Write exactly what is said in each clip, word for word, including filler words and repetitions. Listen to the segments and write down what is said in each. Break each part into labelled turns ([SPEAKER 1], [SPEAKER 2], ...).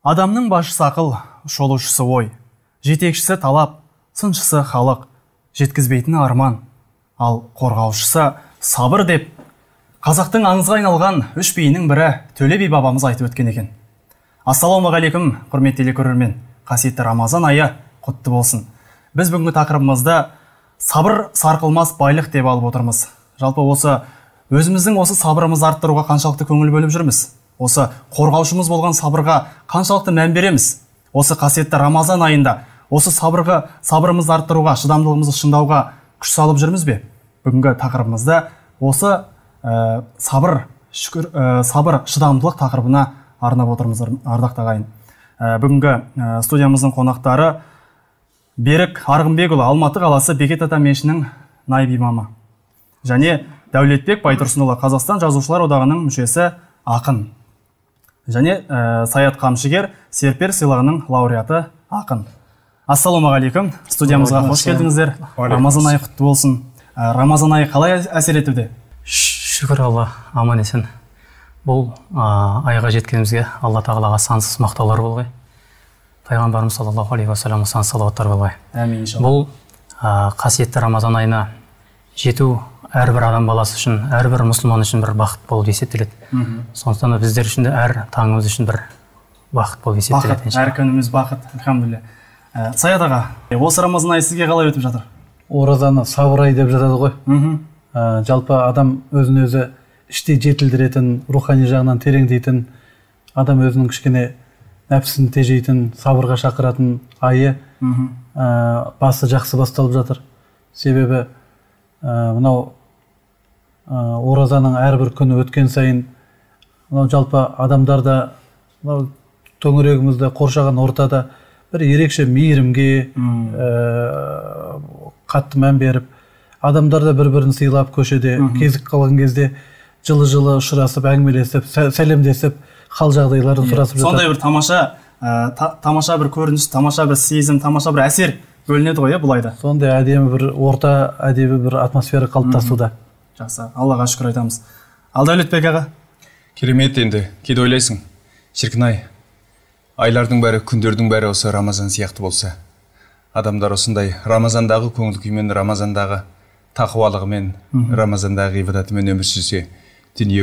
[SPEAKER 1] Адамның басшысы ақыл, шолушысы ой, жетекшісі талап, сыншысы халық, жеткізбейтіні арман, ал қорғаушысы сабыр деп, қазақтың аңызға айналған үш биінің бірі Төле би бабамыз айтып өткен екен. Ассалаумағалейкум, құрметті көрермен, қасиетті Рамазан айы құтты болсын. Біз бүгінгі тақырыбымызда сабыр сарқылмас байлық деп алып отырмыз. Жалпы осы өзіміздің осы сабырымызды арттыруға қаншалықты көңіл бөліп жүрміз? Осы қорғаушымыз болған сабырға қаншалықты мән береміз? Осы қасиетті Рамазан айында осы сабырға, сабырымызды арттыруға, шыдамдылығымызды шыңдауға күш салып жүрміз бе? Бүгінгі тақырыбымызда осы ә, сабыр, шүкір, ә, сабыр, шыдамдылық тақырыбына арнап отырмыз, ардақты ағайын. Ә, бүгінгі ә, студиямыздың қонақтары Берік Арғынбекұлы, Алматы қаласы Бекет ата мешітінің наиб имамы. Және Дәулетбек Байтұрсынұлы, Қазақстан жазушылар одағының мүшесі, ақын. Және ә, Саят Қамшыгер, Серпер сыйлығының лауреаты, ақын. Ассалаумағалейкум, студиямызға қош келдіңіздер. Рамазан айы құтты болсын. Ә, Рамазан айы қалай әсер етуде?
[SPEAKER 2] Шүкір Алла, аман есен. Бұл ә, айға жеткенімізге Алла тағалаға сансыз мақтаулар болғай. Пайғамбарымыз саллаллаху алейхи ва саллям сансыз салауаттар болғай.
[SPEAKER 1] Әмин иншалла.
[SPEAKER 2] Бұл ә, қасиетті Рамазан айына жету әрбір адам баласы үшін, әрбір мұсылман үшін бір бақыт болып есептеледі. Сондықтан да біздер үшін де әр таңымыз үшін бір бақыт болып есептеледі.
[SPEAKER 1] Бақыт, әр күніміз бақыт, алхамдулилля. Ә, Саят аға, осы Рамазан айы сізге қалай өтіп жатыр?
[SPEAKER 3] Оразаны сабыр айы деп жатады ғой. Ә, жалпы адам өзін өзі іштей жетілдіретін, рухани жағынан тереңдейтін, адам өзінің кішкене нәпсін тежейтін, сабырға шақыратын айы ә, басы жақсы басталып жатыр. Себебі ә, мынау ә, оразаның әрбір күні өткен сайын мынау жалпы адамдарда, мынау төңірегімізді қоршаған ортада бір ерекше мейірімге ә, қатты мән беріп, адамдарда бір-бірін сыйлап көшеде кезік қалған кезде жылы-жылы ұшырасып, әңгімелесіп, сәлемдесіп, хал жағдайларын сұрасып жатыр.
[SPEAKER 1] Сондай бір тамаша, ә, та, тамаша бір көрініс, тамаша бір сезім, тамаша бір әсер бөлінеді ғой, бұл айда.
[SPEAKER 3] Сондай әдемі бір орта, әдемі бір атмосфера қалыптасуда.
[SPEAKER 1] Жақсы, Аллаға шүкір айтамыз. Ал Дәулетбек аға?
[SPEAKER 4] Керемет енді, кейде ойлайсың, шіркін-ай, айлардың бәрі, күндердің бәрі осы Рамазан сияқты болса. Адамдар осындай Рамазандағы көңіл күймен, Рамазандағы тақуалығымен, Рамазандағы ғибадатымен өмір сүрсе, дүние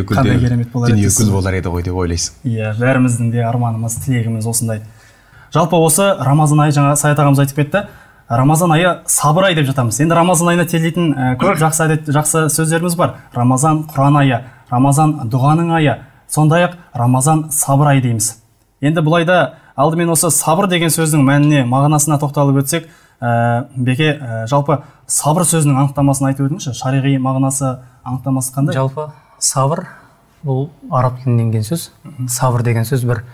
[SPEAKER 4] гүл болар еді ғой деп ойлайсың.
[SPEAKER 1] Иә, бәріміздің де арманымыз, тілегіміз осындай. Жалпы осы Рамазан айы, жаңа Саят ағамыз айтып кетті, Рамазан айы сабыр айы деп жатамыз. Енді Рамазан айына телейтін көп жақсы әдет, жақсы сөздеріміз бар. Рамазан Құран айы, Рамазан дұғаның айы, сондай-ақ Рамазан сабыр айы дейміз. Енді бұл айда алдымен осы сабыр деген сөздің мәніне, мағынасына тоқталып өтсек, ә, Беке, ә, жалпы сабыр сөзінің анықтамасын айтып өтіңізші. Шариғи мағынасы, анықтамасы қандай?
[SPEAKER 2] Жалпы сабыр бұл араб тілінен келген сөз. Сабыр деген сөз бір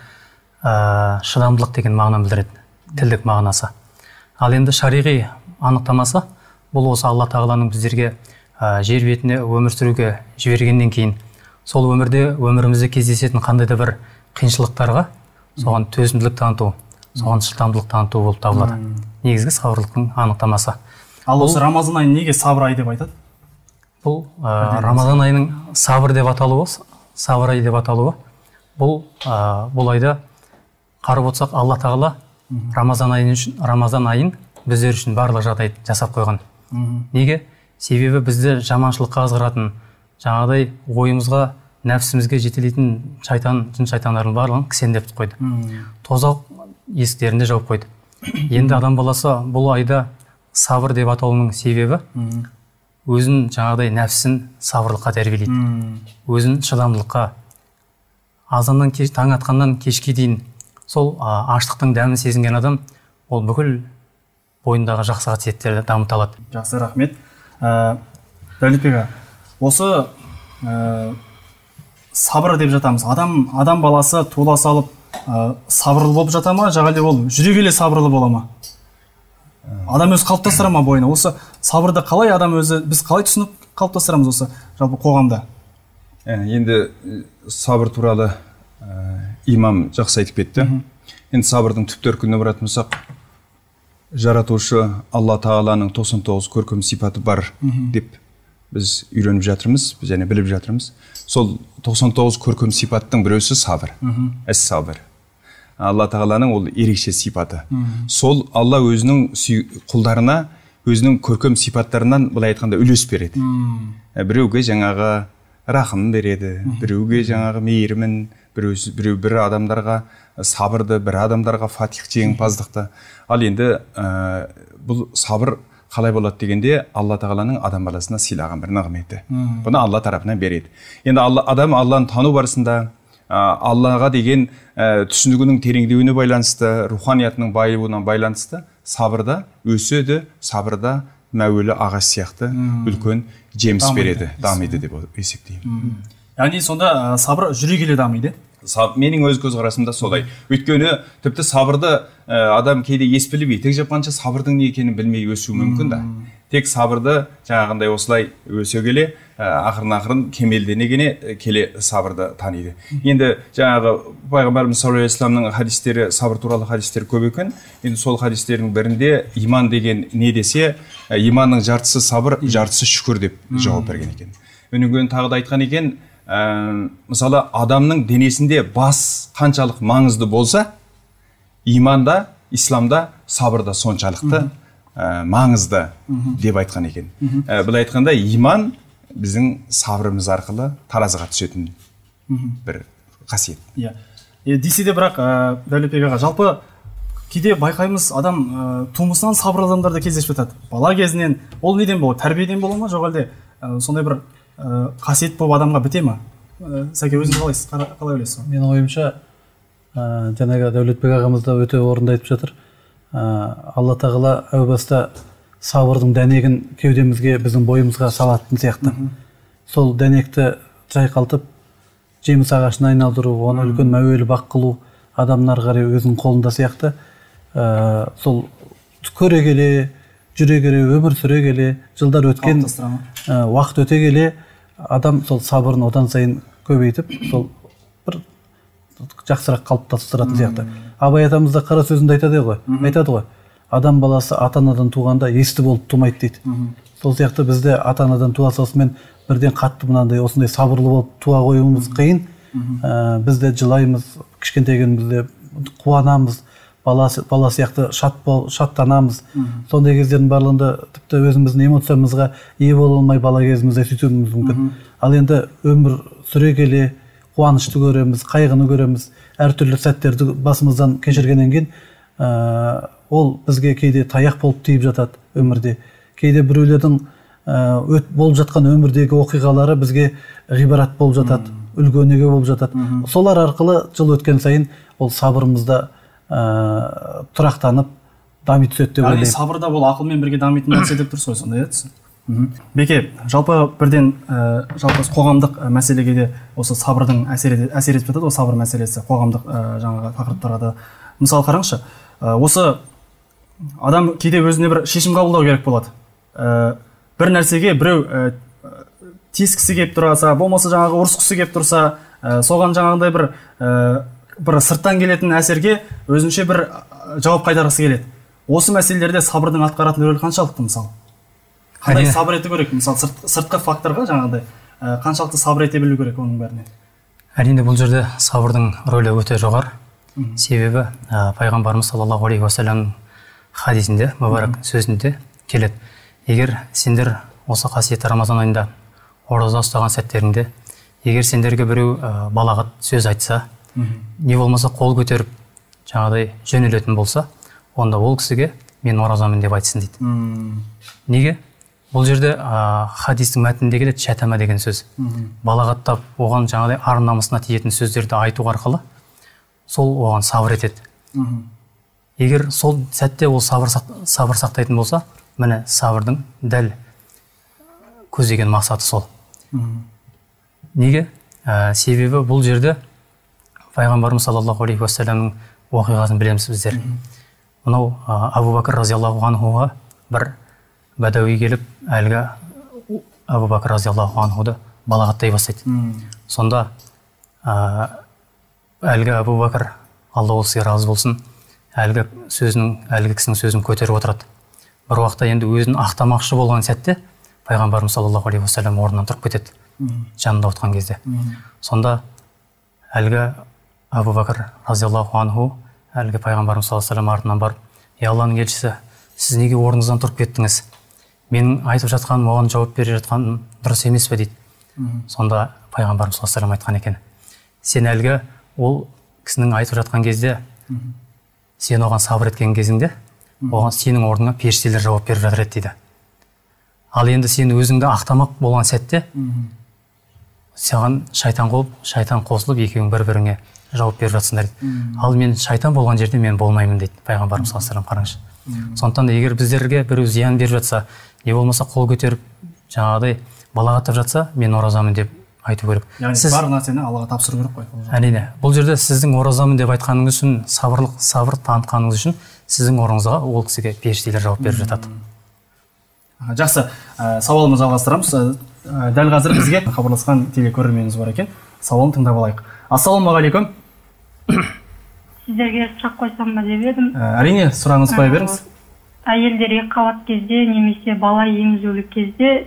[SPEAKER 2] ә, шыдамдылық деген мағынаны білдіреді, тілдік мағынасы. Ал енді шариғи анықтамасы бұл осы Алла тағаланың біздерге ә, жер бетіне өмір сүруге жібергеннен кейін сол өмірде өмірімізде кездесетін қандай да бір қиыншылықтарға соған төзімділік таныту, соған шыдамдылық таныту болып табылады. Негізгі сабырлықтың анықтамасы.
[SPEAKER 1] Ал осы Рамазан айын неге сабыр айы деп айтады?
[SPEAKER 2] Бұл ә, Рамазан айының сабыр деп аталуы, сабыр айы деп аталуы, бұл ә, бұл айда қарап отырсақ, Алла тағала Рамазан айын үшін, Рамазан айын біздер үшін барлық жағдай жасап қойған. Неге? Себебі бізді жаманшылыққа азғыратын, жаңағыдай ойымызға, нәпсімізге жетелейтін шайтан, жын шайтандардың барлығын кісендеп қойды. Тозақ есіктерінде жауып қойды. Енді адам баласы бұл айда сабыр деп аталуының себебі өзін жаңағыдай нәпсін сабырлыққа тәрбиелейді. Өзін шыдамдылыққа, азаннан кеш, таң атқаннан кешке дейін сол а, аштықтың дәмін сезінген адам ол бүкіл бойындағы жақсы қасиеттерді дамыта алады.
[SPEAKER 1] Жақсы, рахмет. Ә, Дәулетбек аға, осы ә, сабыр деп жатамыз. Адам, адам баласы туыла салып ә, сабырлы болып жата ма, жағалде ол жүре келе сабырлы бола ма? Адам өзі қалыптастыра ма бойына? Осы сабырды қалай адам өзі, біз қалай түсініп қалыптастырамыз осы жалпы қоғамда?
[SPEAKER 4] Енді сабыр туралы ә, имам жақсы айтып кетті. Енді сабырдың түп төркініне баратын болсақ, жаратушы Алла тағаланың тоқсан тоғыз көркем сипаты бар деп біз үйреніп жатырмыз, біз және біліп жатырмыз. Сол тоқсан тоғыз көркем сипаттың біреусі сабыр. Әс сабыр. алла тағаланың ол ерекше сипаты. Сол алла өзінің құлдарына өзінің көркем сипаттарынан былай айтқанда үлес береді. Біреуге жаңағы рахым береді, біреуге жаңағы мейірімін, біреу бір адамдарға сабырды, бір адамдарға фатих жеңімпаздықты. Ал енді бұл сабыр қалай болады дегенде, алла тағаланың адам баласына сыйлаған бір нығметі. Бұны алла тарапынан береді. Енді адам алланы тану барысында аллаға деген түсінігінің тереңдеуіне байланысты, руханиятының байуына байланысты сабырда өседі, сабырда мәуелі ағаш сияқты үлкен жеміс береді, дамиды деп есептеймін.
[SPEAKER 1] Яғни сонда сабыр жүре келе дамиды?
[SPEAKER 4] Менің өз көзқарасымда солай. Өйткені тіпті сабырды адам кейде ес біліп етек жапқанша сабырдың не екенін білмей өсуі мүмкін да. Тек сабырды жаңағындай осылай өсе келе, ақырын-ақырын кемелдене келе сабырды таниды. Енді жаңағы пайғамбарымыз саллаллаху алейхи вассаламның хадистері, сабыр туралы хадистер көп екен. Енді сол хадистердің бірінде иман деген не десе, иманның жартысы сабыр, жартысы шүкір деп жауап берген екен. Өнен кейін тағы да айтқан екен, мысалы адамның денесінде бас қаншалық маңызды болса, иманда, исламда сабырда соншалықты маңызды деп айтқан екен. Бұл айтқанда иман біздің сабырымыз арқылы таразыға түсетін бір қасиет.
[SPEAKER 1] Десе де бірақ Дәулетбек аға, жалпы кейде байқаймыз, адам тумысынан сабырлы адамдарды кездесіп жатады. Бала кезінен ол неден болады? Тәрбиеден бола ма, жоқ әлде сондай бір қасиет болып адамға біте ма? Сәке, өзіңіз қалайсыз? Қалай ойлайсыз?
[SPEAKER 3] Менің ойымша, жаңағы Дәулетбек ағамыз да өте орынды айтып жатыр. Алла тағала әу баста сабырдың дәнегін кеудемізге, біздің бойымызға салатын сияқты. Сол дәнекті жайқалтып, жеміс ағашына айналдыру, оны үлкен мәуелі бақ қылу, адамдар қарай өзінің қолында сияқты. Сол көре келе, жүре келе, өмір сүре келе, жылдар өткен, уақыт өте келе, адам сол сабырын одан сайын көбейтіп, сол бір жақсырақ қалыптастыратын сияқты. Абай атамыз да қара сөзінде айтады ғой, айтады ғой. Адам баласы ата-анадан туғанда есті болып тумайды дейді. Сол сияқты бізде ата-анадан туа салысымен бірден қатты мынандай осындай сабырлы болып туа қоюымыз қиын. Бізде жылаймыз, кішкентайғанымызда қуанамыз, бала сияқты шаттанамыз. Сондай кездердің барлығында тіпті өзіміздің эмоциямызға ие бола алмай бала кезімізде сөйтуіміз мүмкін. Ал енді өмір сүре келе қуанышты көреміз, қайғыны көреміз, әртүрлі сәттерді басымыздан кешіргеннен кейін, ол бізге кейде таяқ болып тиіп жатады өмірде. Кейде біреулердің болып жатқан өмірдегі оқиғалары бізге ғибарат болып жатады, үлгі-өнеге болып жатады. Солар арқылы жыл өткен сайын ол сабырымызда тұрақтанып, дами түседі деп ойлаймын.
[SPEAKER 1] Сабырда бұл ақылмен бірге дамитын нәрсе деп тұрсыз, сондай еді? Беке, жалпы бірден жалпы қоғамдық мәселеге де осы сабырдың әсер етіп жатады, ол сабыр мәселесі қоғамдық жаңағы тақырыптарға да. Мысалы қараңызшы, осы адам кейде өзіне бір шешім қабылдау керек болады. Бір нәрсеге біреу тиіскісі келіп тұрса, болмаса жаңағы ұрысқысы келіп тұрса, соған жаңағындай бір бір сырттан келетін әсерге өзінше бір жауап қайтарғысы келеді. Осы мәселелерде сабырдың атқаратын рөлі қаншалықты, мысалы? Қандай сабыр ете керек? Мысалы, сыртқы факторға жаңағыдай қаншалықты сабыр ете білу керек оның бәріне?
[SPEAKER 2] Әрине, бұл жерде сабырдың рөлі өте жоғары. Себебі пайғамбарымыз саллаллаху алейхи уассаламның хадисінде, мүбәрак сөзінде келеді. Егер сендер осы қасиетті Рамазан айында ораза ұстаған сәттеріңде, егер сендерге біреу балағат сөз айтса, не болмаса қол көтеріп жаңағыдай жөнелетін болса, онда ол кісіге мен оразамын деп айтсын дейді. Неге? Бұл жерде хадистің мәтінінде келеді шәтама деген сөз. Балағаттап, оған жаңағыдай ар намысына тиетін сөздерді айту арқылы сол оған сабыр етеді. Егер сол сәтте ол сабыр сақтайтын болса, міне сабырдың дәл көздеген мақсаты сол. Неге? Себебі бұл жерде пайғамбарымыз саллаллаху алейхи уассаламның оқиғасын білеміз біздер. Мынау Абу Бәкір разиаллаху анхуға бір бәдәуи келіп, әлгі Абу Бәкір разиаллаху анхуды балағаттай бастайды. Сонда әлгі Абу Бәкір, Алла ол кісіге разы болсын, әлгі сөзінің, әлгі кісінің сөзін көтеріп отырады. Бір уақытта енді өзін ақтамақшы болған сәтте пайғамбарымыз саллаллаху алейхи уассалам орнынан тұрып кетеді, жанында отқан кезде. Сонда әлгі Абу Бәкір разиаллаху анху әлгі пайғамбарымыз саллаллаху алейхи ва саллям артынан барып, е Алланың елшісі, сіз неге орныңыздан тұрып кеттіңіз? Менің айтып жатқаным, оған жауап бере жатқаным дұрыс емес пе дейді. Сонда пайғамбарымыз саллаллаху алейхи ва саллям айтқан екен, сен әлгі ол кісінің айтып жатқан кезде, сен оған сабыр еткен кезіңде, оған сенің орныңа періштелер жауап беріп жатыр еді дейді. Ал енді сен өзіңді ақтамақ болған сәтте, саған шайтан қылып, шайтан қосылып, екеуің бір-біріңе жауап беріп жатсыңдар дейді. Ал мен шайтан болған жерде мен болмаймын дейді пайғамбарымыз саллаллаху алейхи ва саллям. Қараңызшы. Сондықтан да егер біздерге біреу зиян беріп жатса, не болмаса қол көтеріп, жаңағыдай балағаттап жатса, мен оразамын деп айту керек.
[SPEAKER 1] Яғни бар нәрсені Аллаға тапсыру керек қой.
[SPEAKER 2] Әрине, бұл жерде сіздің оразамын деп айтқаныңыз үшін, сабырлық, сабыр танытқаныңыз үшін сіздің орныңызға ол кісіге періштелер жауап беріп жатады.
[SPEAKER 1] Жақсы, сауалымызды жалғастырамыз. Дәл қазір бізге хабарласқан телекөрерменіміз бар екен. Сауалын тыңдап алайық. Ассалаумағалейкум.
[SPEAKER 5] Сіздерге сұрақ қойсам ба деп едім.
[SPEAKER 1] Әрине, сұрағыңызды қоя беріңіз.
[SPEAKER 5] Әйелдерге қабат кезде немесе бала емізулі кезде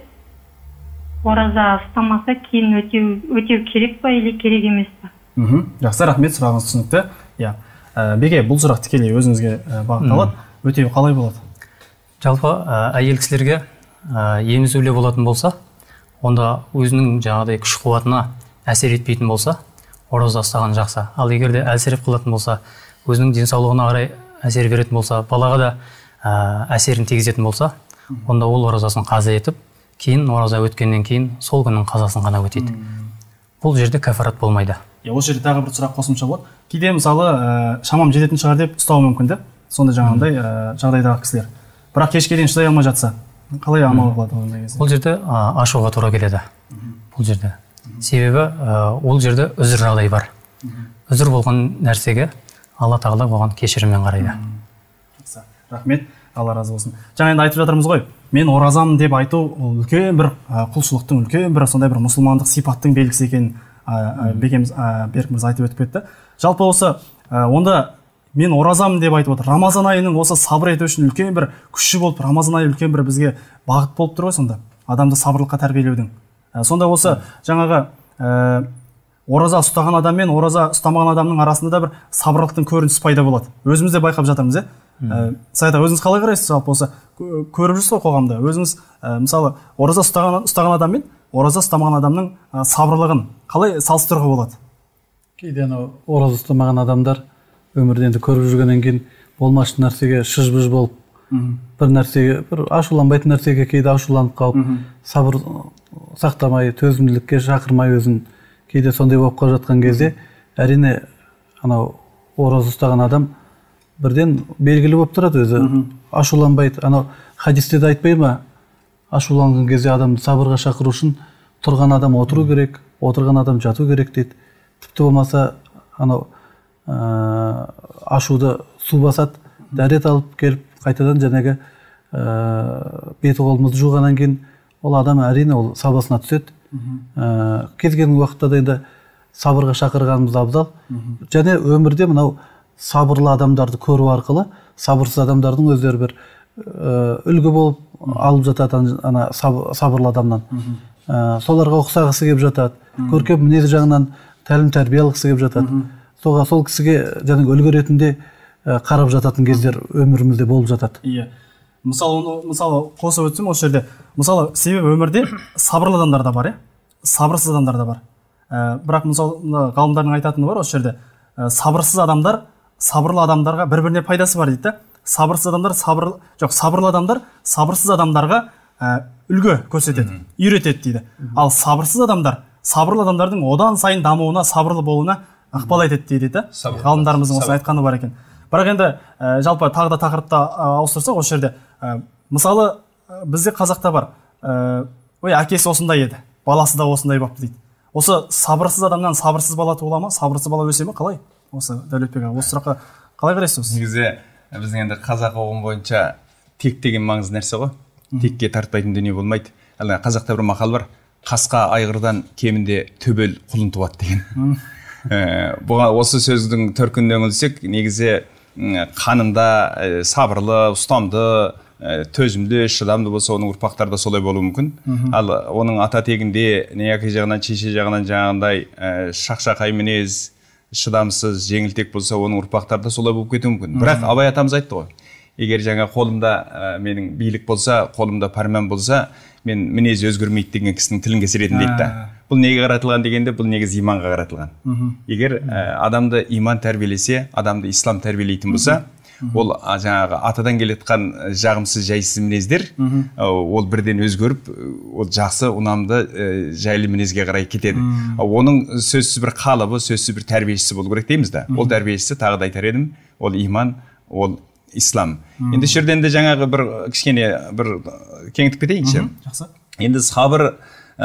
[SPEAKER 5] ораза ұстамаса кейін өтеу өтеу керек па или керек емес па?
[SPEAKER 1] Жақсы, рахмет, сұрағыңыз түсінікті. Иә. Беке, бұл сұрақ тікелей өзіңізге бағытталады. Өтеу қалай болады?
[SPEAKER 2] Жалпы әйел кісілерге емізулі болатын болса, онда өзінің жаңағыдай күш қуатына әсер етпейтін болса, ораза ұстаған жақсы. Ал егер де әсер қылатын болса, өзінің денсаулығына қарай әсер беретін болса, балаға да әсерін тигізетін болса, онда ол оразасын қаза етіп, кейін ораза өткеннен кейін сол күннің қазасын ғана өтейді. Бұл жерде кәфарат болмайды.
[SPEAKER 1] Осы жерде тағы бір сұрақ қосымша болады. Кейде мысалы шамам жететін шығар деп ұстауы мүмкін де, сондай жаңағындай жағдайдағы кісілер. Бірақ кешке дейін шыдай алмай жатса, қалай амал қылады ондай кезде?
[SPEAKER 2] Бұл жерде ашуға тура келеді. Бұл жерде. Себебі ол жерде үзір жағдай бар. Үзір болған нәрсеге Алла тағала оған кешіріммен қарайды.
[SPEAKER 1] Рахмет, Алла разы болсын. Жаңа енді айтып жатырмыз ғой, мен оразамын деп айту үлкен бір құлшылықтың, үлкен бір сондай бір мұсылмандық сипаттың белгісі екенін бекеміз Берік мырза айтып өтіп кетті. Жалпы осы онда мен оразамын деп айтып отыр. Рамазан айының осы сабыр ету үшін үлкен бір күші болып, Рамазан айы үлкен бір бізге бағыт болып тұр ғой сонда. Адамды сабырлыққа тәрбиелеудің. Сонда осы жаңағы ораза ұстаған адам мен ораза ұстамаған адамның арасында да бір сабырлықтың көрінісі пайда болады. Өзіміз де байқап жатырмыз, е? Сайда, өзіңіз қалай қарайсыз? Жалпы осы көріп жүрсіз ғой қоғамда. Өзіңіз мысалы ораза ұстаған ұстаған адам мен ораза ұстамаған адамның сабырлығын қалай салыстыруға болады?
[SPEAKER 3] Кейде ораза ұстамаған адамдар өмірде енді көріп жүргеннен кейін болмашы нәрсеге шыж-быж болып, бір нәрсеге, бір ашуланбайтын нәрсеге кейде ашуланып қалып, сабыр сақтамай, төзімділікке шақырмай өзін кейде сондай болып қалып жатқан кезде, әрине анау ораза ұстаған адам бірден белгілі болып тұрады өзі, ашуланбайды. Анау хадисте де айтпай ма, ашуланған кезде адамды сабырға шақыру үшін тұрған адам отыру керек, отырған адам жату керек дейді. Тіпті болмаса анау ашуды су басады, дәрет алып келіп қайтадан жаңағы беті қолымызды жуғаннан кейін ол адам әрине ол сабасына түседі. Кез келген уақытта да енді сабырға шақырғанымыз абзал. Және өмірде мынау сабырлы адамдарды көру арқылы сабырсыз адамдардың өздері бір үлгі болып алып жатады ана сабырлы адамнан. Соларға ұқсағысы келіп жатады. Көркем мінезі жағынан тәлім тәрбие алғысы келіп жатады. Соға сол кісіге жаңағы үлгі ретінде қарап жататын кездер өмірімізде болып жатады.
[SPEAKER 1] Иә. Мысалы, мысалы қосып өтсем осы жерде, мысалы себебі өмірде сабырлы адамдар да бар, е? Сабырсыз адамдар да бар. Бірақ мысалы ғалымдардың айтатыны бар осы жерде. Сабырсыз адамдар сабырлы адамдарға бір-біріне пайдасы бар дейді. Сабырсыз адамдар сабырлы, жоқ, сабырлы адамдар сабырсыз адамдарға үлгі көрсетеді, үйретеді дейді. Ал сабырсыз адамдар сабырлы адамдардың одан сайын дамуына, сабырлы болуына ықпал етеді дейді. Ғалымдарымыздың осы айтқаны бар екен. Бірақ енді жалпы тағы да тақырыпты ауыстырсақ осы жерде, мысалы бізде қазақта бар, ой, әкесі осындай еді, баласы да осындай бапты дейді. Осы сабырсыз адамнан сабырсыз бала туыла ма, сабырсыз бала өсе ма, қалай? Осы Дәулетбек аға, осы сұраққа қалай қарайсыз?
[SPEAKER 4] Негізі біздің енді қазақ ұғым бойынша тек деген маңызды нәрсе ғой. Текке тартпайтын дүние болмайды. Әлі қазақта бір мақал бар, қасқа айғырдан кемінде төбел құлын туады деген. Бұған осы сөздің төркініне үңілсек, негізі қанында сабырлы, ұстамды, төзімді, шыдамды болса, оның ұрпақтары да солай болуы мүмкін. Ал оның ата тегінде не яки жағынан, шеше жағынан жаңағындай шақшақай мінез, шыдамсыз, жеңілтек болса, оның ұрпақтары да солай болып кетуі мүмкін. Бірақ Абай атамыз айтты ғой, егер жаңа қолымда ә, менің билік болса, қолымда пармен болса, мен мінез өзгермейді деген кісінің тілін кесіретін дейді да. Бұл неге қаратылған дегенде, бұл негізі иманға қаратылған. Егер ә, адамды иман тәрбиелесе, адамды ислам тәрбиелейтін болса, ол жаңағы атадан келетқан жағымсыз жайсыз мінездер ол бірден өзгеріп, ол жақсы, ұнамды жайлы мінезге қарай кетеді. Оның сөзсіз бір қалыбы, сөзсіз бір тәрбиешісі болу керек дейміз да. Ол тәрбиешісі тағы да айтар едім, ол иман, ол ислам. Енді жерден де жаңағы бір кішкене бір кеңітіп кетейінші.
[SPEAKER 1] Жақсы.
[SPEAKER 4] Енді сабыр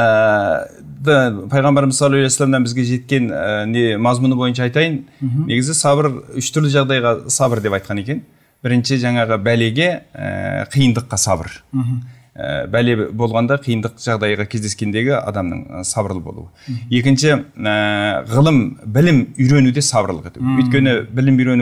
[SPEAKER 4] пайғамбарымыз саллаллаху алейхи вассаламнан бізге жеткен не мазмұны бойынша айтайын. Негізі сабыр үш түрлі жағдайға сабыр деп айтқан екен. Бірінші жаңағы бәлеге, қиындыққа сабыр. Бәле болғанда қиындық жағдайға кездескендегі адамның сабырлы болуы. Екінші, ғылым, білім үйренуде сабырлық ету. Өйткені білім үйрену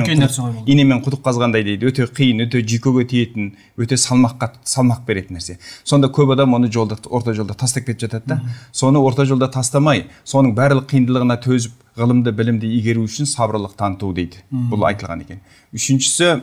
[SPEAKER 4] инемен құдық қазғандай дейді. Өте қиын, өте жүйкеге тиетін, өте салмаққа салмақ беретін нәрсе. Сонда көп адам оны жолда, орта жолда тастап кетіп жатады да. Соны орта жолда тастамай, соның барлық қиындылығына төзіп, ғылымды, білімді игеру үшін сабырлық таныту дейді. Бұл айтылған екен. Үшіншісі,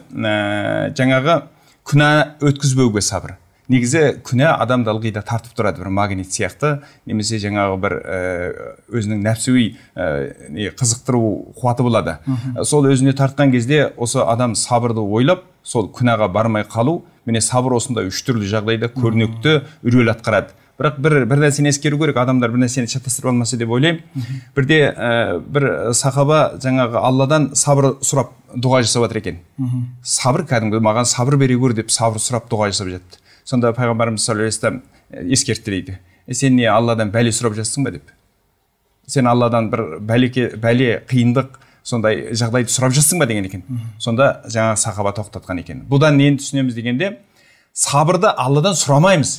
[SPEAKER 4] жаңағы күнә өткізбеуге сабыр. Негізі күнә адамды ылғи да тартып тұрады, бір магнит сияқты, немесе жаңағы бір өзінің нәпсуи қызықтыру қуаты болады. Сол өзіне тартқан кезде осы адам сабырды ойлап, сол күнәға бармай қалу, міне сабыр осындай үш түрлі жағдайда көрнекті рөл атқарады. Бірақ бір бір нәрсені ескеру керек, адамдар бір нәрсені шатастырып алмаса деп ойлаймын. Бірде бір сахаба жаңағы Алладан сабыр сұрап дұға жасап жатыр екен. Сабыр кәдімгі маған сабыр бере көр деп сабыр сұрап дұға жасап жатты. Сонда пайғамбарымыз саллаллаху алейхи вассалам ескертті дейді. Сен не Алладан бәле сұрап жатсың ба деп. Сен Алладан бір бәлеке, бәле, қиындық, сондай жағдайды сұрап жатсың ба деген екен. Сонда жаңа сахаба тоқтатқан екен. Бұдан нені түсінеміз дегенде, сабырды Алладан сұрамаймыз.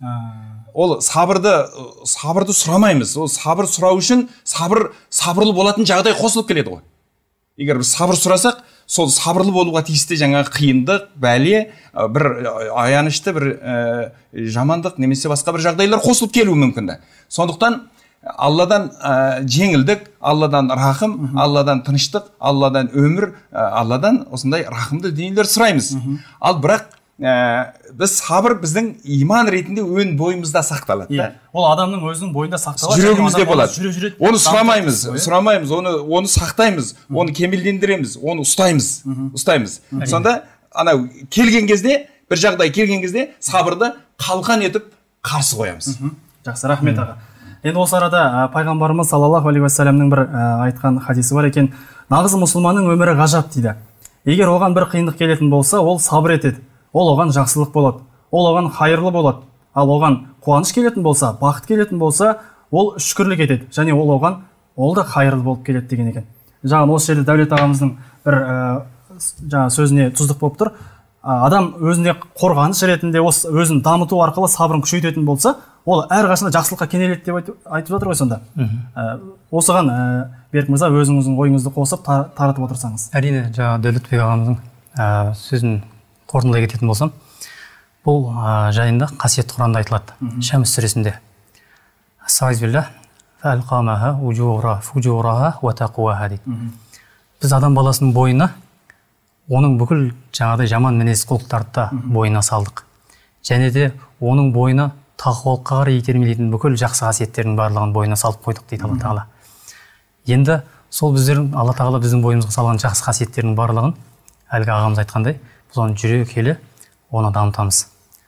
[SPEAKER 4] Ол сабырды сабырды сұрамаймыз. Ол сабыр сұрау үшін сабыр сабырлы болатын жағдай қосылып келеді ғой. Егер біз сабыр сұрасақ, сол сабырлы болуға тиісті жаңа қиындық, бәле, бір аянышты, бір жамандық, немесе басқа бір жағдайлар қосылып келуі мүмкін да. Сондықтан Алладан жеңілдік, Алладан рахым, Алладан тыныштық, Алладан өмір, Алладан осындай рахымды дүниелер сұраймыз. Ал бірақ біз сабыр біздің иман ретінде өн бойымызда сақталады.
[SPEAKER 1] Ол адамның өзінің бойында сақталады.
[SPEAKER 4] Жүрегімізде болады. Оны сұрамаймыз, сұрамаймыз, оны оны сақтаймыз, оны кемелдендіреміз, оны ұстаймыз, ұстаймыз. Сонда анау келген кезде, бір жағдай келген кезде сабырды қалқан етіп қарсы қоямыз.
[SPEAKER 1] Жақсы, рахмет аға. Енді осы арада пайғамбарымыз саллаллаху алейхи уассаламның бір айтқан хадисі бар екен. Нағыз мұсылманның өмірі ғажап дейді. Егер оған бір қиындық келетін болса, ол сабыр етеді. Ол оған жақсылық болады, ол оған қайырлы болады. Ал оған қуаныш келетін болса, бақыт келетін болса, ол шүкірлік етеді. Және ол оған ол да қайырлы болып келеді деген екен. Жаңа осы жерде Дәулет ағамыздың бір жаңа сөзіне тұздық болып тұр. Адам өзіне қорғаныш ретінде өзін дамыту арқылы сабырын күшейтетін болса, ол әрқашанда жақсылыққа кенеледі деп айтып жатыр ғой сонда. Осыған Берік мырза өзіңіздің ойыңызды қосып таратып отырсаңыз.
[SPEAKER 2] Әрине, жаңа Дәулетбек ағамыздың сөзін қорытындылай кететін болсам, бұл жайында қасиетті Құранда айтылады. Шәмс сүресінде. Астағфируллах, фалқамаха фужураха ва тақуаха дейді. Біз адам баласының бойына оның бүкіл жаңағыдай жаман мінез құлықтарды бойына салдық. Және де оның бойына тақуалыққа қарай итермелейтін бүкіл жақсы қасиеттердің барлығын бойына салып қойдық дейді Алла Тағала. Енді сол біздердің Алла Тағала біздің бойымызға салған жақсы қасиеттердің барлығын, әлгі ағамыз айтқандай, біз оны жүре келе оны дамытамыз.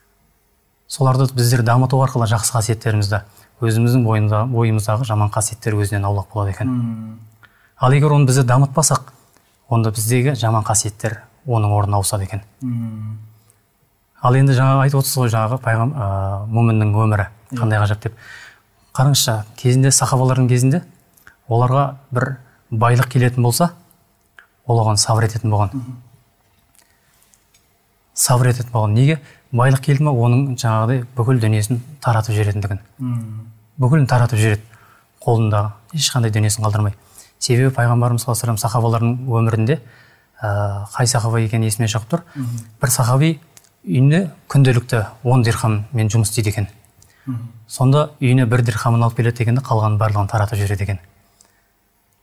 [SPEAKER 2] Соларды біздер дамыту арқылы жақсы қасиеттерімізді, өзіміздің бойымыздағы жаман қасиеттер өзінен аулақ болады екен. Ал егер оны бізді дамытпасақ, онда біздегі жаман қасиеттер оның орнына ауысады екен. Ал енді жаңа айтып отырсыз ғой, жаңағы пайғам мүміннің өмірі қандай ғажап деп. Қараңызшы, кезінде сахабалардың кезінде оларға бір байлық келетін болса, ол оған сабыр ететін болған. Сабыр ететін болған. Неге? Байлық келді ме, оның жаңағыдай бүкіл дүниесін таратып жіберетіндігін. Бүкілін таратып жібереді, қолындағы ешқандай дүниесін қалдырмай. Себебі пайғамбарымыз саллаллаху алейхи вассалам сахабалардың өмірінде қай сахаба екені есіме шығып тұр. Бір сахаби үйіне күнделікті он дирхаммен жұмыс істейді екен. Сонда үйіне бір дирхамын алып келеді дегенде қалғанын барлығын таратып жібереді екен.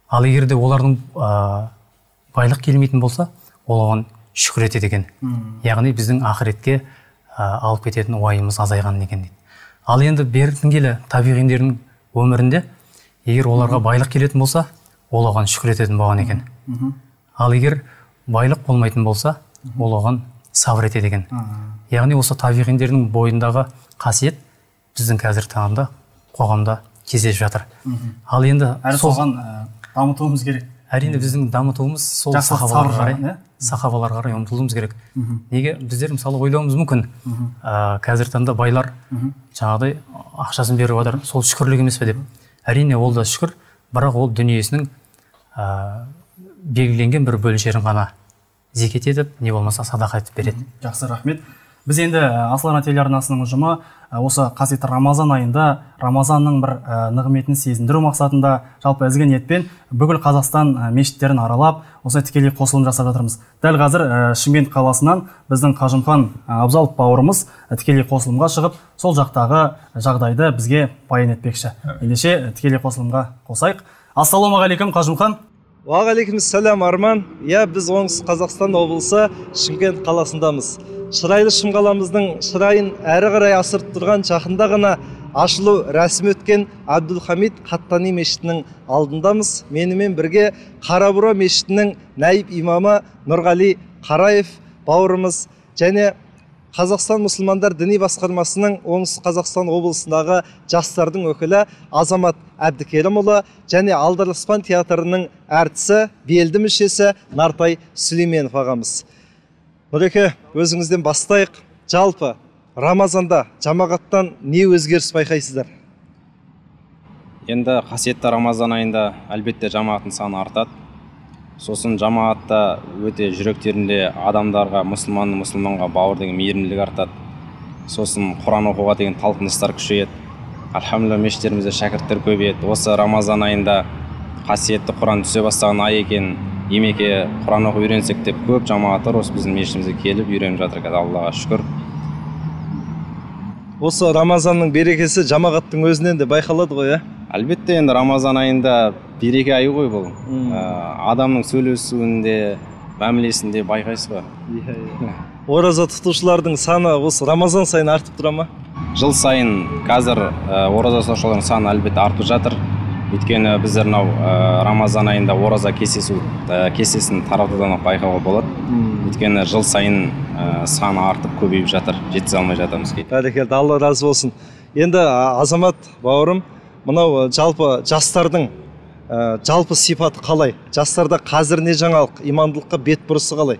[SPEAKER 2] Ал егер де олардың ә, байлық келмейтін болса, ол оған шүкір етеді екен. Яғни біздің ақыретке ә, алып кететін уайымыз азайған екен дейді. Ал енді бертін келе табиғиндердің өмірінде егер оларға байлық келетін болса, ол оған шүкір ететін болған екен. Ал егер байлық болмайтын болса, ол оған сабыр етеді екен. Яғни осы табиғиндердің бойындағы қасиет біздің қазіргі таңда қоғамда кездесіп жатыр. Ал енді
[SPEAKER 1] әрі соған дамытуымыз керек.
[SPEAKER 2] Әрине біздің дамытуымыз сол сахабаларға қарай, сахабаларға қарай ұмтылуымыз керек. Неге біздер мысалы ойлауымыз мүмкін, қазіргі таңда байлар жаңағыдай ақшасын беріп жатыр, сол шүкірлік емес пе деп. Әрине ол да шүкір, бірақ ол дүниесінің белгіленген бір бөлшерін ғана зекет етіп, не болмаса садақа етіп береді.
[SPEAKER 1] Жақсы, рахмет. Біз енді Асыл Ана телеарнасының ұжымы осы қасиетті Рамазан айында Рамазанның бір нығметін сезіндіру мақсатында жалпы ізгі ниетпен бүкіл Қазақстан мешіттерін аралап, осылай тікелей қосылым жасап жатырмыз. Дәл қазір Шымкент қаласынан біздің Қажымхан Абзалов бауырымыз тікелей қосылымға шығып, сол жақтағы жағдайды бізге баян етпекші. Ендеше тікелей қосылымға қосайық. Ассалаумағалейкум, Қажымхан.
[SPEAKER 6] Уағалейкумассалам, Арман. Я, біз оңтүстік Қазақстан облысы Шымкент қаласындамыз. Шырайлы шымқаламыздың шырайын әрі қарай асырып тұрған жақында ғана ашылу рәсімі өткен Абдулхамид Қаттани мешітінің алдындамыз. Менімен бірге Қарабұра мешітінің наиб имамы Нұрғали Қараев бауырымыз және Қазақстан мұсылмандар діни басқармасының оңтүстік Қазақстан облысындағы жастардың өкілі Азамат Әбдікерімұлы және Алдараспан театрының әртісі, белді мүшесі Нартай Сүлейменов ағамыз. Нұреке, өзіңізден бастайық. Жалпы Рамазанда жамағаттан не өзгеріс байқайсыздар?
[SPEAKER 7] Енді қасиетті Рамазан айында әлбетте жамағаттың саны артады. Сосын жамағатта өте жүректерінде адамдарға, мұсылманның мұсылманға бауыр деген мейірімділік артады. Сосын Құран оқуға деген талпыныстар күшейеді. Альхамдулилля, мешіттерімізде шәкірттер көбейеді. Осы Рамазан айында қасиетті Құран түсе бастаған ай екен, емеке Құран оқып үйренсек деп көп жамағаттар осы біздің мешітімізге келіп үйреніп жатыр екен. Аллаға шүкір.
[SPEAKER 6] Осы Рамазанның берекесі жамағаттың өзінен де байқалады ғой, ә?
[SPEAKER 7] Әлбетте, енді Рамазан айында береке айы ғой бұл. Адамның сөйлесуінде, мәмілесінде байқайсыз ба?
[SPEAKER 6] Ораза тұтушылардың саны осы Рамазан сайын артып тұра ма?
[SPEAKER 7] Жыл сайын қазір ораза тұтушылардың саны әлбетте артып жатыр. Өйткені біздер мынау Рамазан айында ораза кесесу кесесін таратудан байқауға болады. Өйткені жыл сайын саны артып көбейіп жатыр, жеткізе алмай жатамыз кейде.
[SPEAKER 6] Бәрекелді, Алла разы болсын. Енді Азамат бауырым, мынау жалпы жастардың жалпы сипаты қалай? Жастарда қазір не жаңалық, имандылыққа бет бұрысы қалай?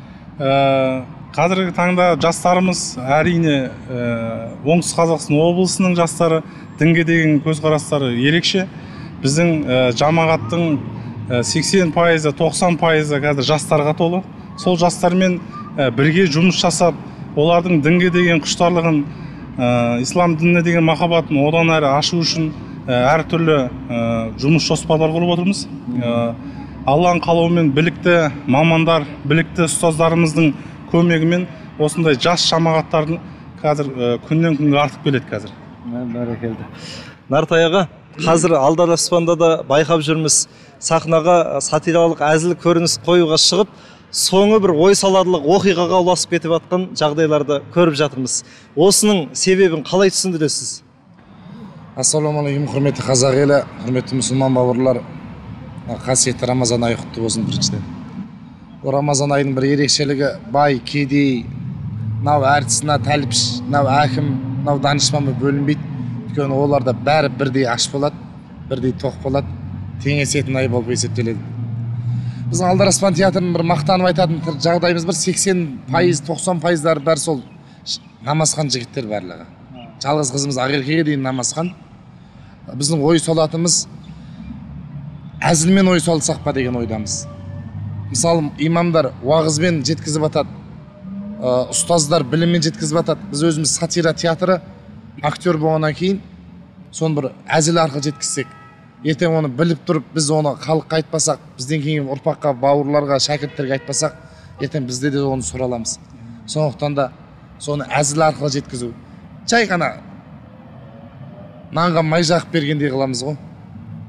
[SPEAKER 8] Қазіргі таңда жастарымыз әрине оңтүстік Қазақстан облысының жастары дінге деген көзқарастары ерекше. Біздің жамағаттың сексен пайызы, тоқсан пайызы қазір жастарға толы. Сол жастармен бірге жұмыс жасап, олардың дінге деген құштарлығын, ислам дініне деген махаббатын одан әрі ашу үшін әртүрлі жұмыс жоспарлар құрып отырмыз. Алланың қалауымен білікті мамандар, білікті ұстаздарымыздың көмегімен осындай жас жамағаттардың қазір күннен күнге артып келеді қазір.
[SPEAKER 6] Бәрекелді. Нартай аға, қазір Алдараспанда да байқап жүрміз. Сахнаға сатиралық әзіл көрініс қоюға шығып, соңы бір ой саларлық оқиғаға ұласып кетіп жатқан жағдайларды көріп жатырмыз. Осының себебін қалай түсіндіресіз?
[SPEAKER 9] Ассалаумағалейкум, құрметті қазақ елі, құрметті мұсылман бауырлар. Қасиетті Рамазан айы құтты болсын біріншіден. Бұл Рамазан айының бір ерекшелігі бай, кедей, мынау әртіс, мынау тәліпіш, мынау әкім, мынау данышпан бөлінбейді. Өйткені оларда бәрі бірдей аш болады, бірдей тоқ болады, теңесетін ай болып есептеледі. Біздің Алдараспан театрының бір мақтанып айтатын жағдайымыз бір сексен пайыз, тоқсан пайыздары бәрі сол намазхан жігіттер барлығы. Жалғыз қызымыз Ақеркеге дейін намазхан. Біздің ой салатымыз әзілмен ой салсақ па деген ойдамыз. Мысалы, имамдар уағызбен жеткізіп атады, ұстаздар біліммен жеткізіп атады. Біз өзіміз сатира театры актер болғаннан кейін соны бір әзіл арқылы жеткізсек, ертең оны біліп тұрып, біз оны халыққа айтпасақ, бізден кейін ұрпаққа, бауырларға, шәкірттерге айтпасақ, ертең бізде де оны сұраламыз. Сондықтан да соны әзіл арқылы жеткізу. Жай ғана нанға май жағып бергендей қыламыз ғой.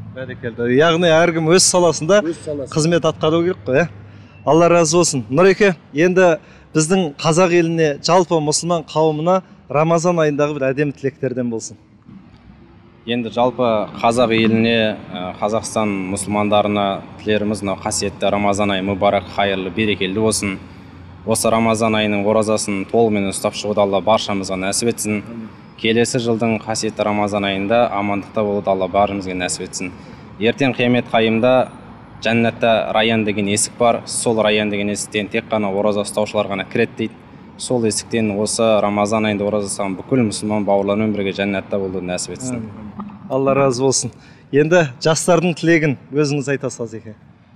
[SPEAKER 6] Бәрекелді. Яғни әркім өз саласында қызмет атқару керек қой, Алла разы болсын. Нұреке, енді біздің қазақ еліне, жалпы мұсылман қауымына Рамазан айындағы бір әдемі тілектерден болсын.
[SPEAKER 7] Енді жалпы қазақ еліне, Қазақстан мұсылмандарына тілеріміз мынау қасиетті Рамазан айы мүбарак, хайырлы, берекелді болсын. Осы Рамазан айының оразасын толығымен ұстап шығуды Алла баршамызға нәсіп етсін. Келесі жылдың қасиетті Рамазан айында амандықта болуды Алла барымызға нәсіп етсін. Ертең қиямет қайымда Жәннатта Райян деген есік бар. Сол Райян деген есіктен тек қана ораза ұстаушылар ғана кіреді дейді. Сол есіктен осы Рамазан айында ораза ұстаған бүкіл мұсылман бауырлармен бірге Жәннатта болуды нәсіп етсін.
[SPEAKER 6] Алла разы болсын. Енді жастардың тілегін өзіңіз айтасыз екен.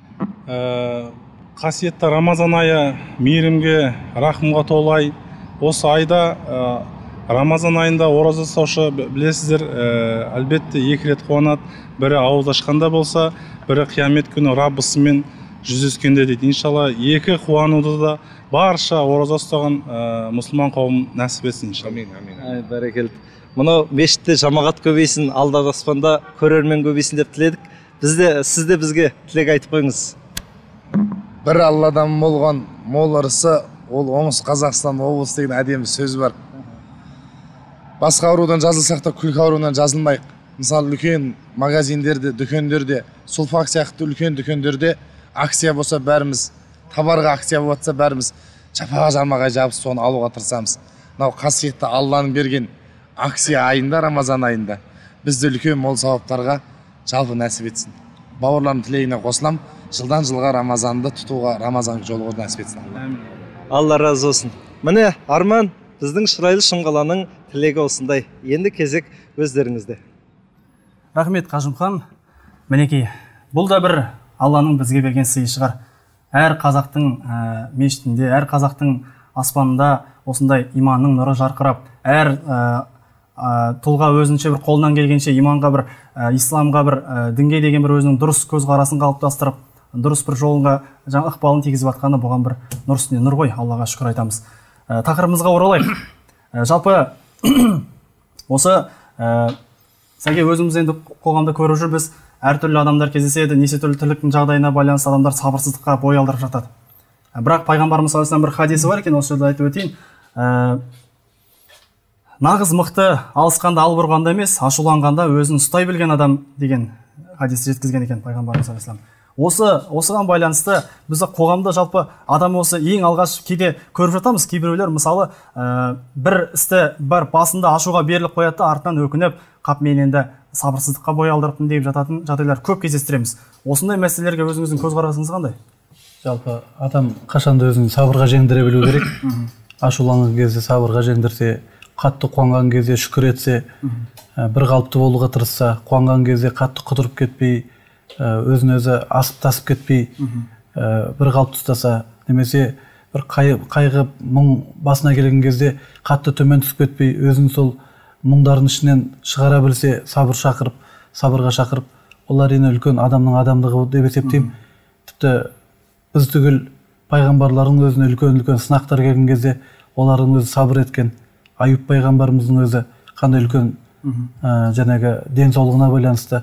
[SPEAKER 8] Қасиетті Рамазан айы мейірімге, рахымға толы ай. Осы айда Рамазан айында ораза ұстаушы білесіздер, әлбетте екі рет қуанады. Бірі ауыз ашқанда болса, бірі қиямет күні Раббысымен жүздескенде дейді. Иншалла екі қуануды да барша ораза ұстаған мұсылман қауым нәсіп етсін иншалла.
[SPEAKER 6] Бәрекелді. Мынау мешітте жамағат көбейсін, алдағы аспанда көрермен көбейсін деп тіледік. Бізде, сізде бізге тілек айтып қойыңыз.
[SPEAKER 9] Бір Алладан болған мол ырысы, ол оңтүстік Қазақстан облысы деген әдемі сөз бар. Басқа аурудан жазылсақ та күлкі ауруынан жазылмайық. Мысалы, үлкен магазиндерде, дүкендерде, Сулпак сияқты үлкен дүкендерде акция болса бәріміз, табарға акция болса бәріміз жапаға жармаға жабып соны алуға тырысамыз. Мынау қасиетті Алланың берген акция айында, Рамазан айында бізді үлкен мол сауаптарға жалпы нәсіп етсін. Бауырларым тілегіне қосылам, жылдан жылға Рамазанды тұтуға, Рамазан жолуға нәсіп етсін.
[SPEAKER 6] Алла разы болсын. Міне, Арман, біздің шырайлы Шымқаланың тілегі осындай. Енді кезек өздеріңізде.
[SPEAKER 1] Рахмет, Қажымхан. Мінекей, бұл да бір Алланың бізге берген сыйы шығар. Әр қазақтың мешітінде, әр қазақтың аспанында осындай иманның нұры жарқырап, әр тұлға өзінше бір қолынан келгенше иманға бір, исламға бір, дінге деген бір өзінің дұрыс көзқарасын қалыптастырып, дұрыс бір жолға жаңа ықпалын тигізіп жатқаны бұған бір нұр үстіне нұр ғой, Аллаға шүкір айтамыз. Тақырыбымызға оралайық. Жалпы осы сәке өзіміз енді қоғамда көріп жүрміз, әртүрлі адамдар кездеседі, неше түрлі тірліктің жағдайына байланысты адамдар сабырсыздыққа бой алдырып жатады. Бірақ пайғамбарымыз саллаллаху алейхи вассалам бір хадисі бар екен, осы жерде айтып өтейін. Нағыз мықты алысқанда албұрғанда емес, ашуланғанда өзін ұстай білген адам деген хадисті жеткізген екен пайғамбарымыз саллаллаху алейхи вассалам. Осы осыған байланысты біз қоғамда жалпы адам осы ең алғаш кейде көріп жатамыз. Кейбіреулер мысалы бір істі бар басында ашуға беріліп қояды, артынан өкініп, қап мен енді сабырсыздыққа бой алдырыппын деп жататын жағдайлар көп кездестіреміз. Осындай мәселелерге өзіңіздің көзқарасыңыз қандай?
[SPEAKER 3] Жалпы адам қашанда өзін сабырға жеңдіре білу керек. Ашуланған кезде сабырға жеңдірсе, қатты қуанған кезде шүкір етсе, бір қалыпты болуға тырысса, қуанған кезде қатты құтырып кетпей, өзін өзі асып тасып кетпей, бір қалыпты ұстаса, немесе бір қайғы мұң басына келген кезде қатты төмен түсіп кетпей, өзін сол мұңдардың ішінен шығара білсе, сабыр шақырып, сабырға шақырып, олар ең үлкен адамның адамдығы деп есептеймін. Тіпті біз түгіл пайғамбарлардың өзіне үлкен-үлкен сынақтар келген кезде олардың өзі сабыр еткен. Аюб пайғамбарымыздың өзі қандай үлкен жаңағы денсаулығына байланысты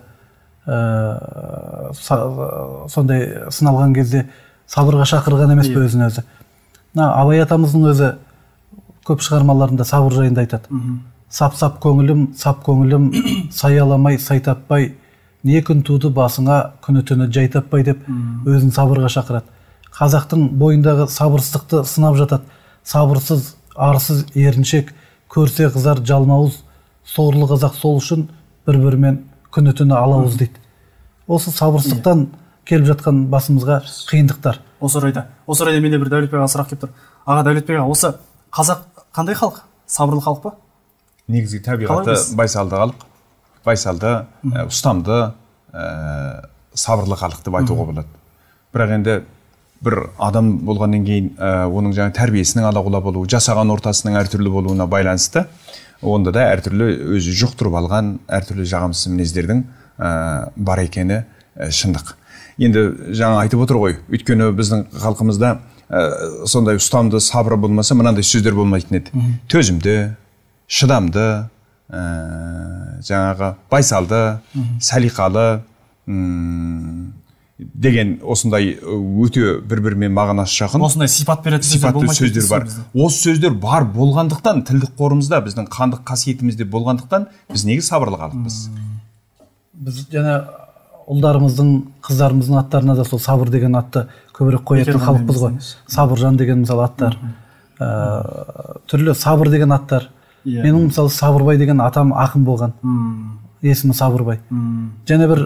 [SPEAKER 3] сондай сыналған кезде сабырға шақырған емес пе өзін өзі. Абай атамыздың өзі көп шығармаларында сабыр жайында айтады. Сап-сап көңілім, сап көңілім, саяламай, сай таппай, не күн туды басыңа, күні түні жай таппай деп өзін сабырға шақырады. Қазақтың бойындағы сабырсыздықты сынап жатады. Сабырсыз, арсыз еріншек, көрсе қызар жалмауыз, сорлы қазақ сол үшін бір-бірімен күні түні алауыз дейді. Осы сабырсыздықтан келіп жатқан басымызға қиындықтар.
[SPEAKER 1] Осы орайда, осы орайда менде бір Дәулетбек аға сұрақ келіп тұр. Аға Дәулетбек аға, осы қазақ қандай халық? Сабырлы халық па?
[SPEAKER 4] Негізгі табиғаты байсалды халық, байсалды, ұстамды, сабырлы халық деп айтуға болады. Бірақ енді бір адам болғаннан кейін оның жаңа тәрбиесінің ала-құла болуы, жасаған ортасының әртүрлі болуына байланысты, онда да әртүрлі өзі жұқтырып алған әртүрлі жағымсыз мінездердің бар екені шындық. Енді жаңа айтып отыр ғой, өйткені біздің халқымызда сондай ұстамды, сабыры болмаса, мынандай сөздер болмайтын еді. Төзімді, шыдамды, жаңағы байсалды, салиқалы, деген осындай өте бір-бірімен мағынасы жақын.
[SPEAKER 1] Осындай сипат беретін
[SPEAKER 4] сипатты сөздер бар. Осы сөздер бар болғандықтан, тілдік қорымызда, біздің қандық қасиетімізде болғандықтан, біз неге сабырлы халықпыз?
[SPEAKER 3] Біз жаңа ұлдарымыздың, қыздарымыздың аттарына да сол сабыр деген атты көбірек қоятын халықпыз ғой. Сабыржан деген мысалы аттар, түрлі сабыр деген аттар. Менің мысалы Сабырбай деген атам ақын болған, есімі Сабырбай. Және бір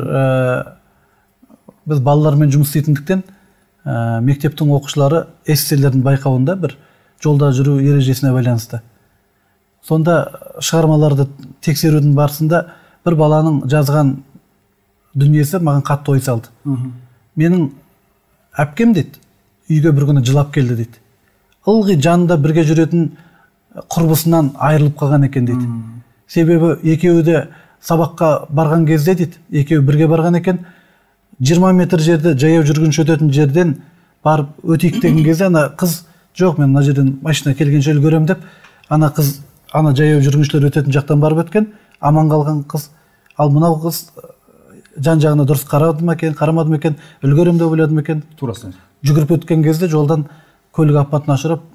[SPEAKER 3] біз балалармен жұмыс істейтіндіктен мектептің оқушылары эсселердің байқауында бір жолда жүру ережесіне байланысты. Сонда шығармаларды тексерудің барысында бір баланың жазған дүниесі маған қатты ой салды. Менің әпкем дейді, үйге бір күні жылап келді дейді. Ылғи жанында бірге жүретін құрбысынан айырылып қалған екен дейді. Себебі екеуі де сабаққа барған кезде дейді, екеуі бірге барған екен, жиырма метр жерде жаяу жүргінші өтетін жерден барып өтейік деген кезде ана қыз жоқ, мен мына жерден машина келгенше үлгерем деп, ана қыз ана жаяу жүргіншілер өтетін жақтан барып өткен, аман қалған қыз. Ал мынау қыз жан-жағына дұрыс қарады ма екен, қарамады ма екен, үлгерем деп ойлады ма екен. Жүгіріп өткен кезде жолдан көлік апатына ұшырап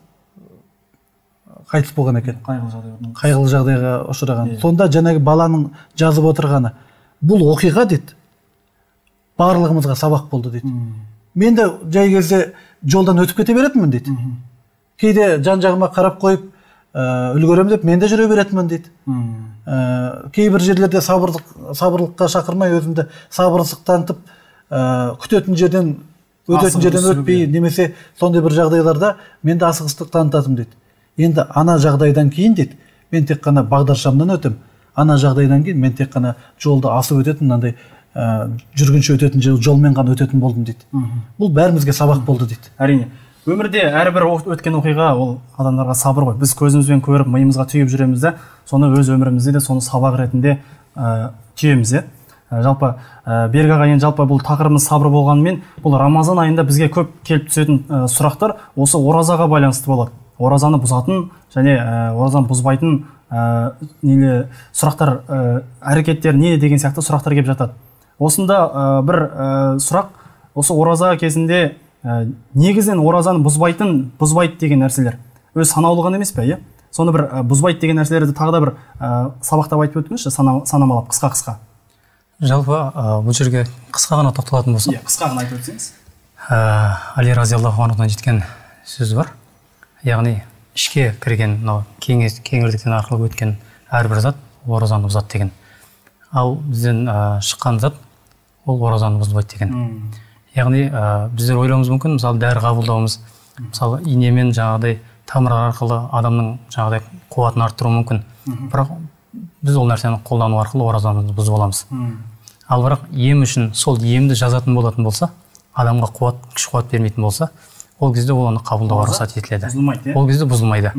[SPEAKER 3] қайтыс болған екен. Қайғылы жағдайға ұшыраған. Сонда жаңағы баланың жазып отырғаны, бұл оқиға дейді, барлығымызға сабақ болды дейді. Мен де жай кезде жолдан өтіп кете беретінмін дейді. Кейде жан-жағыма қарап қойып, үлгерем деп мен де жүре беретінмін дейді. Кейбір жерлерде сабырлыққа шақырмай, өзімді сабырсыздық танытып, күтетін жерден, өтетін жерден өтпей, немесе сондай бір жағдайларда мен де асығыстық танытатым дейді. Енді ана жағдайдан кейін дейді, мен тек қана бағдаршамнан өтем, ана жағдайдан кейін мен тек қана жолды асып өтетін, мынандай жүргінші өтетін жолмен ғана өтетін болдым дейді. Бұл бәрімізге сабақ болды дейді.
[SPEAKER 1] Әрине. Өмірде әрбір өткен оқиға ол адамдарға сабыр ғой. Біз көзімізбен көріп, миымызға түйіп жүреміз де, соны өз өмірімізде де соны сабақ ретінде түйеміз. Жалпы Берік аға, енді жалпы бұл тақырыбымыз сабыр болғанымен, бұл Рамазан айында бізге көп келіп түсетін сұрақтар осы оразаға байланысты болады. Оразаны бұзатын және оразаны бұзбайтын нелі сұрақтар, әрекеттер не деген сияқты сұрақтар келіп жатады. Осында бір сұрақ, осы ораза кезінде негізінен оразаны бұзбайтын, бұзбайды деген нәрселер өз санаулы ғана емес пе, иә? Соны бір бұзбайды деген нәрселерді тағы да бір сабақтап айтып өтіңізші, санамалап, қысқа-қысқа.
[SPEAKER 2] Жалпы бұл жерге қысқа ғана тоқталатын болсам.
[SPEAKER 1] Иә, қысқа ғана айтып өтсеңіз.
[SPEAKER 2] Али разиаллаху анхудан жеткен сөз бар. Яғни ішке кірген, кеңірдіктен арқылы өткен әрбір зат оразаны бұзады деген. Ал бізден шыққан зат ол оразаны бұзбайды деген. Яғни біздер ойлауымыз мүмкін, мысалы дәрі қабылдауымыз, мысалы инемен жаңағыдай тамыр арқылы адамның жаңағыдай қуатын арттыру мүмкін. Бірақ біз ол нәрсені қолдану арқылы оразаны бұзып аламыз. Ал бірақ ем үшін сол емді жазатын болатын болса, адамға қуат, күш қуат бермейтін болса, ол кезде ол оны қабылдауға рұқсат етіледі. Ол кезде бұзылмайды.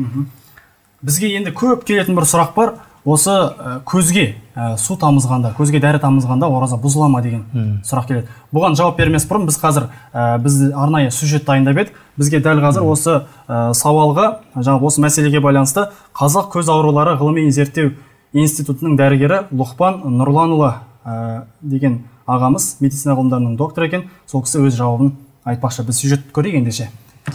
[SPEAKER 1] Бізге енді көп келетін бір сұрақ бар. Осы көзге су тамызғанда, көзге дәрі тамызғанда ораза бұзыла ма деген сұрақ келеді. Бұған жауап бермес бұрын біз қазір біз арнайы сюжет дайындап едік. Бізге дәл қазір осы сауалға, жаңағы осы мәселеге байланысты Қазақ көз аурулары ғылыми зерттеу институтының дәрігері Лұқпан Нұрланұлы деген ағамыз, медицина ғылымдарының докторы екен. Сол кісі өз жауабын айтпақшы. Біз сюжет көрейік ендеше.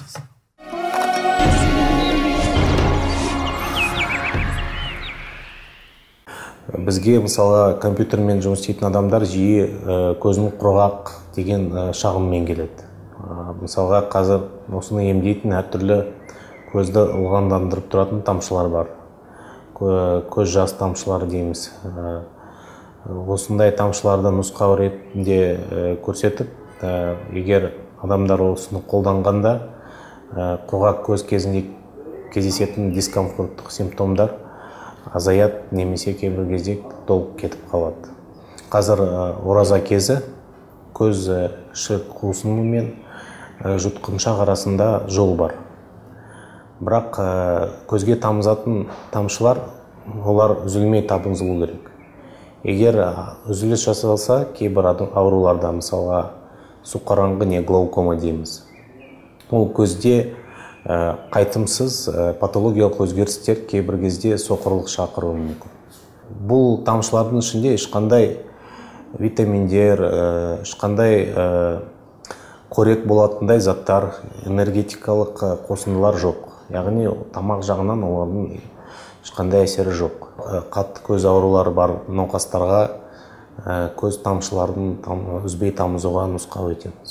[SPEAKER 10] Бізге мысалы компьютермен жұмыс істейтін адамдар жиі көзім құрғақ деген шағыммен келеді. Мысалға қазір осыны емдейтін әртүрлі көзді ылғалдандырып тұратын тамшылар бар. Көз жас тамшылары дейміз. Осындай тамшыларды нұсқау ретінде көрсетіп, егер адамдар осыны қолданғанда құрғақ көз кезінде кездесетін дискомфорттық симптомдар азаят, немесе кейбір кезде толық кетіп қалады. Қазір ораза кезі көз шырт қуысыны мен жұтқыншақ арасында жол бар. Бірақ көзге тамызатын тамшылар, олар үзілмей табылу керек. Егер үзіліс жасалса, кейбір ауруларда, мысалға суқараңғы не глаукома дейміз. Ол көзде қайтымсыз патологиялық өзгерістер кейбір кезде соқырлық шақыруы мүмкін. Бұл тамшылардың ішінде ешқандай витаминдер, ешқандай қорек болатындай заттар, энергетикалық қосындылар жоқ. Яғни тамақ жағынан олардың ешқандай әсері жоқ. Қатты көз аурулары бар науқастарға көз тамшыларын үзбей тамызуға нұсқау етеміз.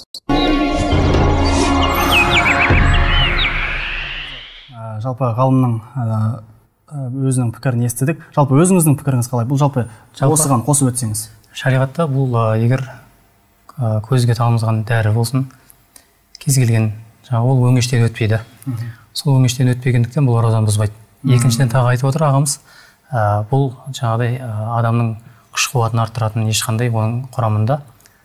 [SPEAKER 1] Жалпы ғалымның өзінің пікірін естідік. Жалпы өзіңіздің пікіріңіз қалай? Бұл жалпы осыған қосып өтсеңіз.
[SPEAKER 2] Шариғатта бұл егер көзге тамызған дәрі болсын, кез келген ол өңештен өтпейді. Сол өңештен өтпегендіктен бұл оразаны бұзбайды. Екіншіден тағы айтып отыр ағамыз, бұл жаңағыдай адамның күш қуатын арттыратын ешқандай оның құрамында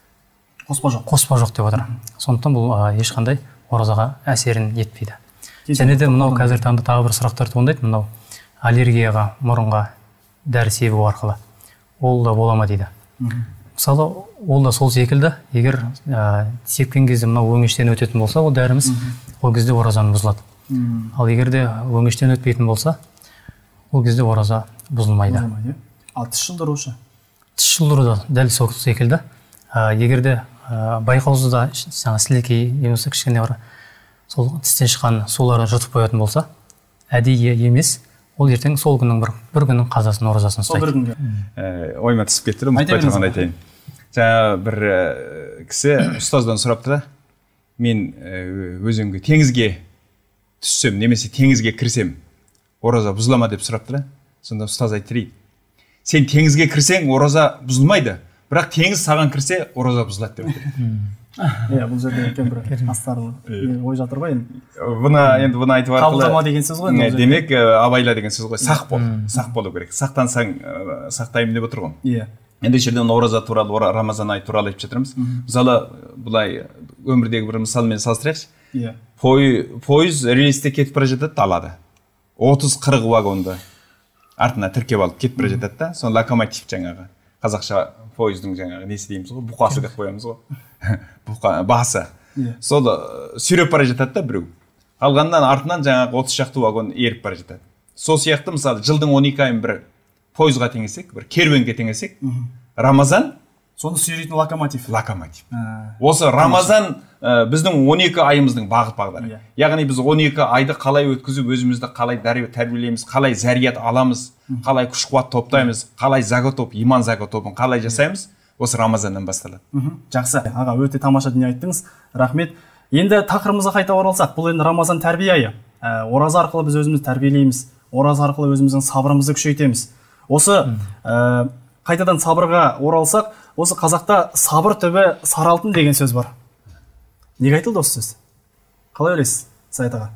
[SPEAKER 1] қоспа жоқ.
[SPEAKER 2] Қоспа жоқ деп отыр. Сондықтан бұл ешқандай оразаға әсерін етпейді. Және де мынау қазір таңда тағы бір сұрақтар туындайды, мынау аллергияға, мұрынға дәрі себу арқылы. Ол да бола ма дейді. Мысалы, ол да сол секілді, егер сепкен кезде мынау өңештен өтетін болса, ол дәріміз, ол кезде оразаны бұзылады. Ал егер де өңештен өтпейтін болса, ол кезде ораза бұзылмайды.
[SPEAKER 1] Ал тіс жұлдыру ше?
[SPEAKER 2] Тіс жұлдыру да дәл сол секілді. Егер де байқаусызда сілекей немесе кішкене бар сол тістен шыққан суларды жұтып қоятын болса, әдейі емес, ол ертең сол күннің бір, бір күннің қазасын, оразасын ұстайды.
[SPEAKER 4] Ойыма түсіп кетті, ұмытпай тұрған айтайын. Жаңа бір кісі ұстаздан сұрапты да, мен өзімге теңізге түссем, немесе теңізге кірсем, ораза бұзылама деп сұрапты да. Сонда ұстаз айтты, сен теңізге кірсең, ораза бұзылмайды, бірақ теңіз саған кірсе, ораза бұзылады деп.
[SPEAKER 1] Иә, бұл жерде екен бір астары ой жатыр ғой енді.
[SPEAKER 4] Бұны енді бұны айтып арқылы
[SPEAKER 1] қабылдама деген сөз ғой.
[SPEAKER 4] Демек, абайла деген сөз ғой. Сақ бол, сақ болу керек. Сақтансаң, сақтаймын деп отыр ғой.
[SPEAKER 1] Иә.
[SPEAKER 4] Енді жерде ораза туралы, Рамазан айы туралы айтып жатырмыз. Мысалы, бұлай өмірдегі бір мысалмен салыстырайықшы.
[SPEAKER 1] Иә.
[SPEAKER 4] Пойыз рельсте кетіп бара жатады, далада. отыз қырық вагонды артына тіркеп алып кетіп бара жатады да, соны локомотив жаңағы. Қазақша пойыздың жаңағы несі дейміз ғой, бұқасы деп қоямыз ғой. Басы. Сол сүйреп бара жатады да біреу. Қалғаннан артынан жаңағы отыз шақты вагон еріп бара жатады. Сол сияқты мысалы жылдың он екі айын бір пойызға теңесек, бір керуенге теңесек, Рамазан
[SPEAKER 1] соны сүйрейтін локомотив.
[SPEAKER 4] Локомотив. Осы Рамазан біздің он екі айымыздың бағыт бағдары. Яғни біз он екі айды қалай өткізіп, өзімізді қалай тәрбиелейміз, қалай зәрият аламыз, қалай күш қуат топтаймыз, қалай зәкат топ, иман зәкат тобын қалай жасаймыз, осы Рамазаннан басталады.
[SPEAKER 1] Жақсы, аға, өте тамаша дүние айттыңыз. Рахмет. Енді тақырыбымызға қайта оралсақ, бұл енді Рамазан тәрбие айы. Ораза арқылы біз өзімізді тәрбиелейміз, ораза арқылы өзіміздің сабырымызды күшейтеміз. Осы қайтадан сабырға оралсақ, осы қазақта сабыр түбі сары алтын деген сөз бар. Неге айтылды осы сөз? Қалай ойлайсыз, Саят аға?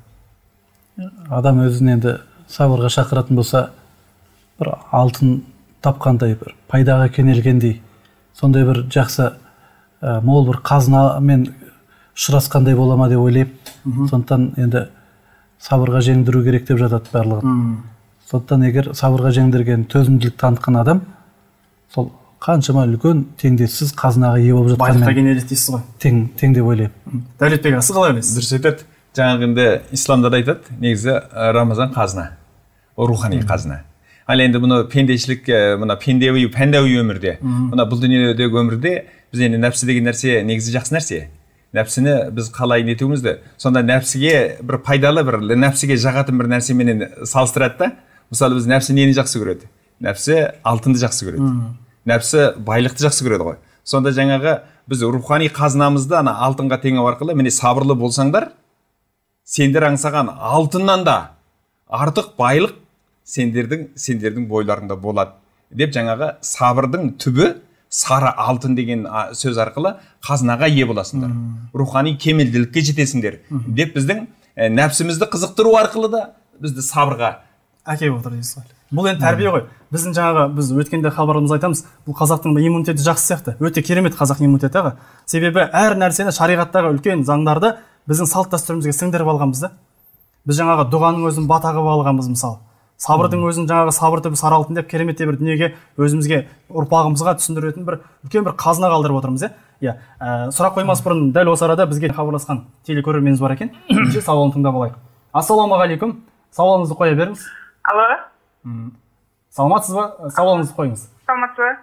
[SPEAKER 3] Адам өзін енді сабырға шақыратын болса, бір алтын тапқандай, бір пайдаға кенелгендей, сондай бір жақсы мол бір қазынамен ұшырасқандай бола ма деп ойлайып, сондықтан енді сабырға жеңдіру керек деп жатады барлығын. Сондықтан егер сабырға жеңдірген, төзімділік танытқан адам, сол қаншама үлкен теңдессіз қазынаға ие болып жатқанмен
[SPEAKER 1] байлыққа кенеледі дейсіз ғой.
[SPEAKER 3] Тең, тең деп ойлаймын.
[SPEAKER 1] Дәулетбек аға, сіз қалай ойлайсыз?
[SPEAKER 4] Дұрыс айтады. Жаңағы енді исламда да айтады, негізі Рамазан қазына. Ол рухани қазына. Ал енді бұны пендешілік, мына пендеуи, пәндәуи өмірде, мына бұл дүниедегі өмірде біз енді нәпсі деген нәрсе негізі жақсы нәрсе. Нәпсіні біз қалай нетуімізді, сонда нәпсіге бір пайдалы, бір нәпсіге жағатын бір нәрсеменен салыстырады да. Мысалы біз нәпсі нені жақсы көреді? Нәпсі алтынды жақсы көреді. Нәпсі байлықты жақсы көреді ғой. Сонда жаңағы біз рухани қазынамызды ана алтынға теңеу арқылы, міне сабырлы болсаңдар, сендер аңсаған алтыннан да артық байлық сендердің сендердің бойларыңда болады деп жаңағы сабырдың түбі сары алтын деген сөз арқылы қазынаға ие боласыңдар. Рухани кемелділікке жетесіңдер деп біздің нәпсімізді қызықтыру арқылы да бізді сабырға
[SPEAKER 1] әкеліп отыр дейсіз ғой. Бұл енді тәрбие ғой. Біздің жаңағы біз өткенде хабарымызда айтамыз, бұл қазақтың иммунитеті жақсы сияқты. Өте керемет қазақ иммунитеті аға. Себебі әр нәрсені шариғаттағы үлкен заңдарды біздің салт дәстүрімізге сіңдіріп алғанбыз да. Біз жаңағы дұғаның өзін бата қылып алғанбыз мысалы. Сабырдың өзін жаңағы сабыр түбі сары алтын деп кереметтей бір дүниеге өзімізге ұрпағымызға түсіндіретін бір үлкен бір қазына қалдырып отырмыз, иә. Иә, сұрақ қоймас бұрын дәл осы арада бізге хабарласқан телекөрерменіміз бар екен. Сауалын тыңдап алайық. Ассалаумағалейкум. Сауалыңызды қоя беріңіз.
[SPEAKER 11] Алло.
[SPEAKER 1] Саламатсыз ба? Сауалыңызды қойыңыз.
[SPEAKER 11] Саламатсыз ба?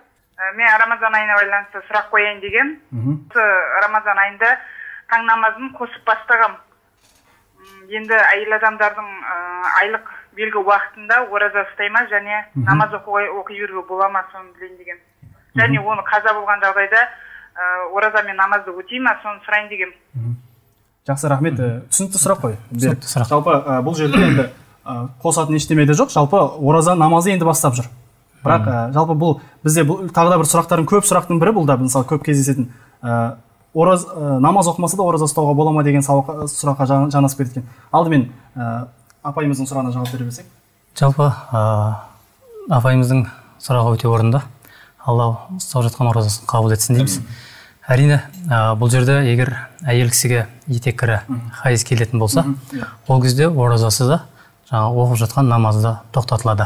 [SPEAKER 11] Мен Рамазан айына байланысты сұрақ қояйын деген. Рамазан айында таң намазын қосып бастағам. Енді әйел адамдардың айлық белгі уақытында ораза ұстай ма және намаз оқи беруге бола ма, соны білейін деген. Және оны қаза болған жағдайда ораза мен намазды өтей ма, соны сұрайын деген.
[SPEAKER 1] Жақсы, рахмет. Түсінікті сұрақ қой.
[SPEAKER 2] Түсінікті сұрақ.
[SPEAKER 1] Жалпы бұл жерде енді қосатын ештеме де жоқ. Жалпы ораза намазы енді бастап жүр. Бірақ жалпы бұл бізде тағы да бір сұрақтардың көп сұрақтың бірі бұл да мысалы көп кездесетін. Ораз намаз оқымаса да ораза ұстауға бола ма деген сұраққа жанасып кеткен. Алдымен апайымыздың сұрағына жауап бере берсек.
[SPEAKER 2] Жалпы апайымыздың сұрағы өте орынды. Алла ұстап жатқан оразасын қабыл етсін дейміз. Әрине, бұл жерде егер әйел кісіге етек кірі хайыз келетін болса, ол кезде оразасы да жаңа оқып жатқан намазы да тоқтатылады.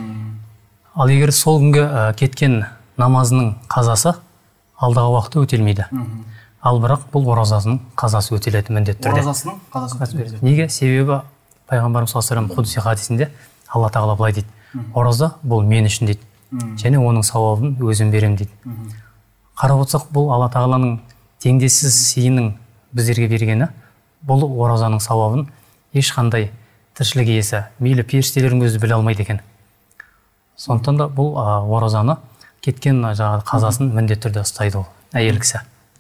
[SPEAKER 2] Ал егер сол күнге кеткен намазының қазасы алдағы уақытта өтелмейді. Ал бірақ бұл оразасының қазасы өтеледі міндетті түрде.
[SPEAKER 1] Оразасының қазасы өтеледі.
[SPEAKER 2] Неге? Себебі пайғамбарымыз саллаллаху алейхи құдси хадисінде Алла тағала былай дейді: ораза бұл мен үшін дейді. Және оның сауабын өзім беремін дейді. Қарап отырсақ, бұл Алла тағаланың теңдессіз сыйының біздерге бергені, бұл оразаның сауабын ешқандай тіршілік иесі, мейлі періштелердің өзі біле алмайды екен. Сондықтан да бұл оразаны кеткен жаңағы қазасын міндетті түрде ұстайды ол әйел кісі.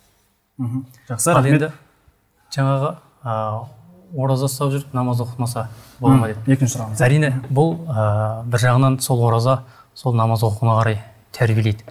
[SPEAKER 1] Жақсы, рахмет.
[SPEAKER 2] Жаңағы ораза ұстап жүріп намаз оқымаса бола ма дейді.
[SPEAKER 1] Екінші сұрағымыз.
[SPEAKER 2] Әрине, бұл бір жағынан сол ораза сол намаз оқуына қарай тәрбиелейді.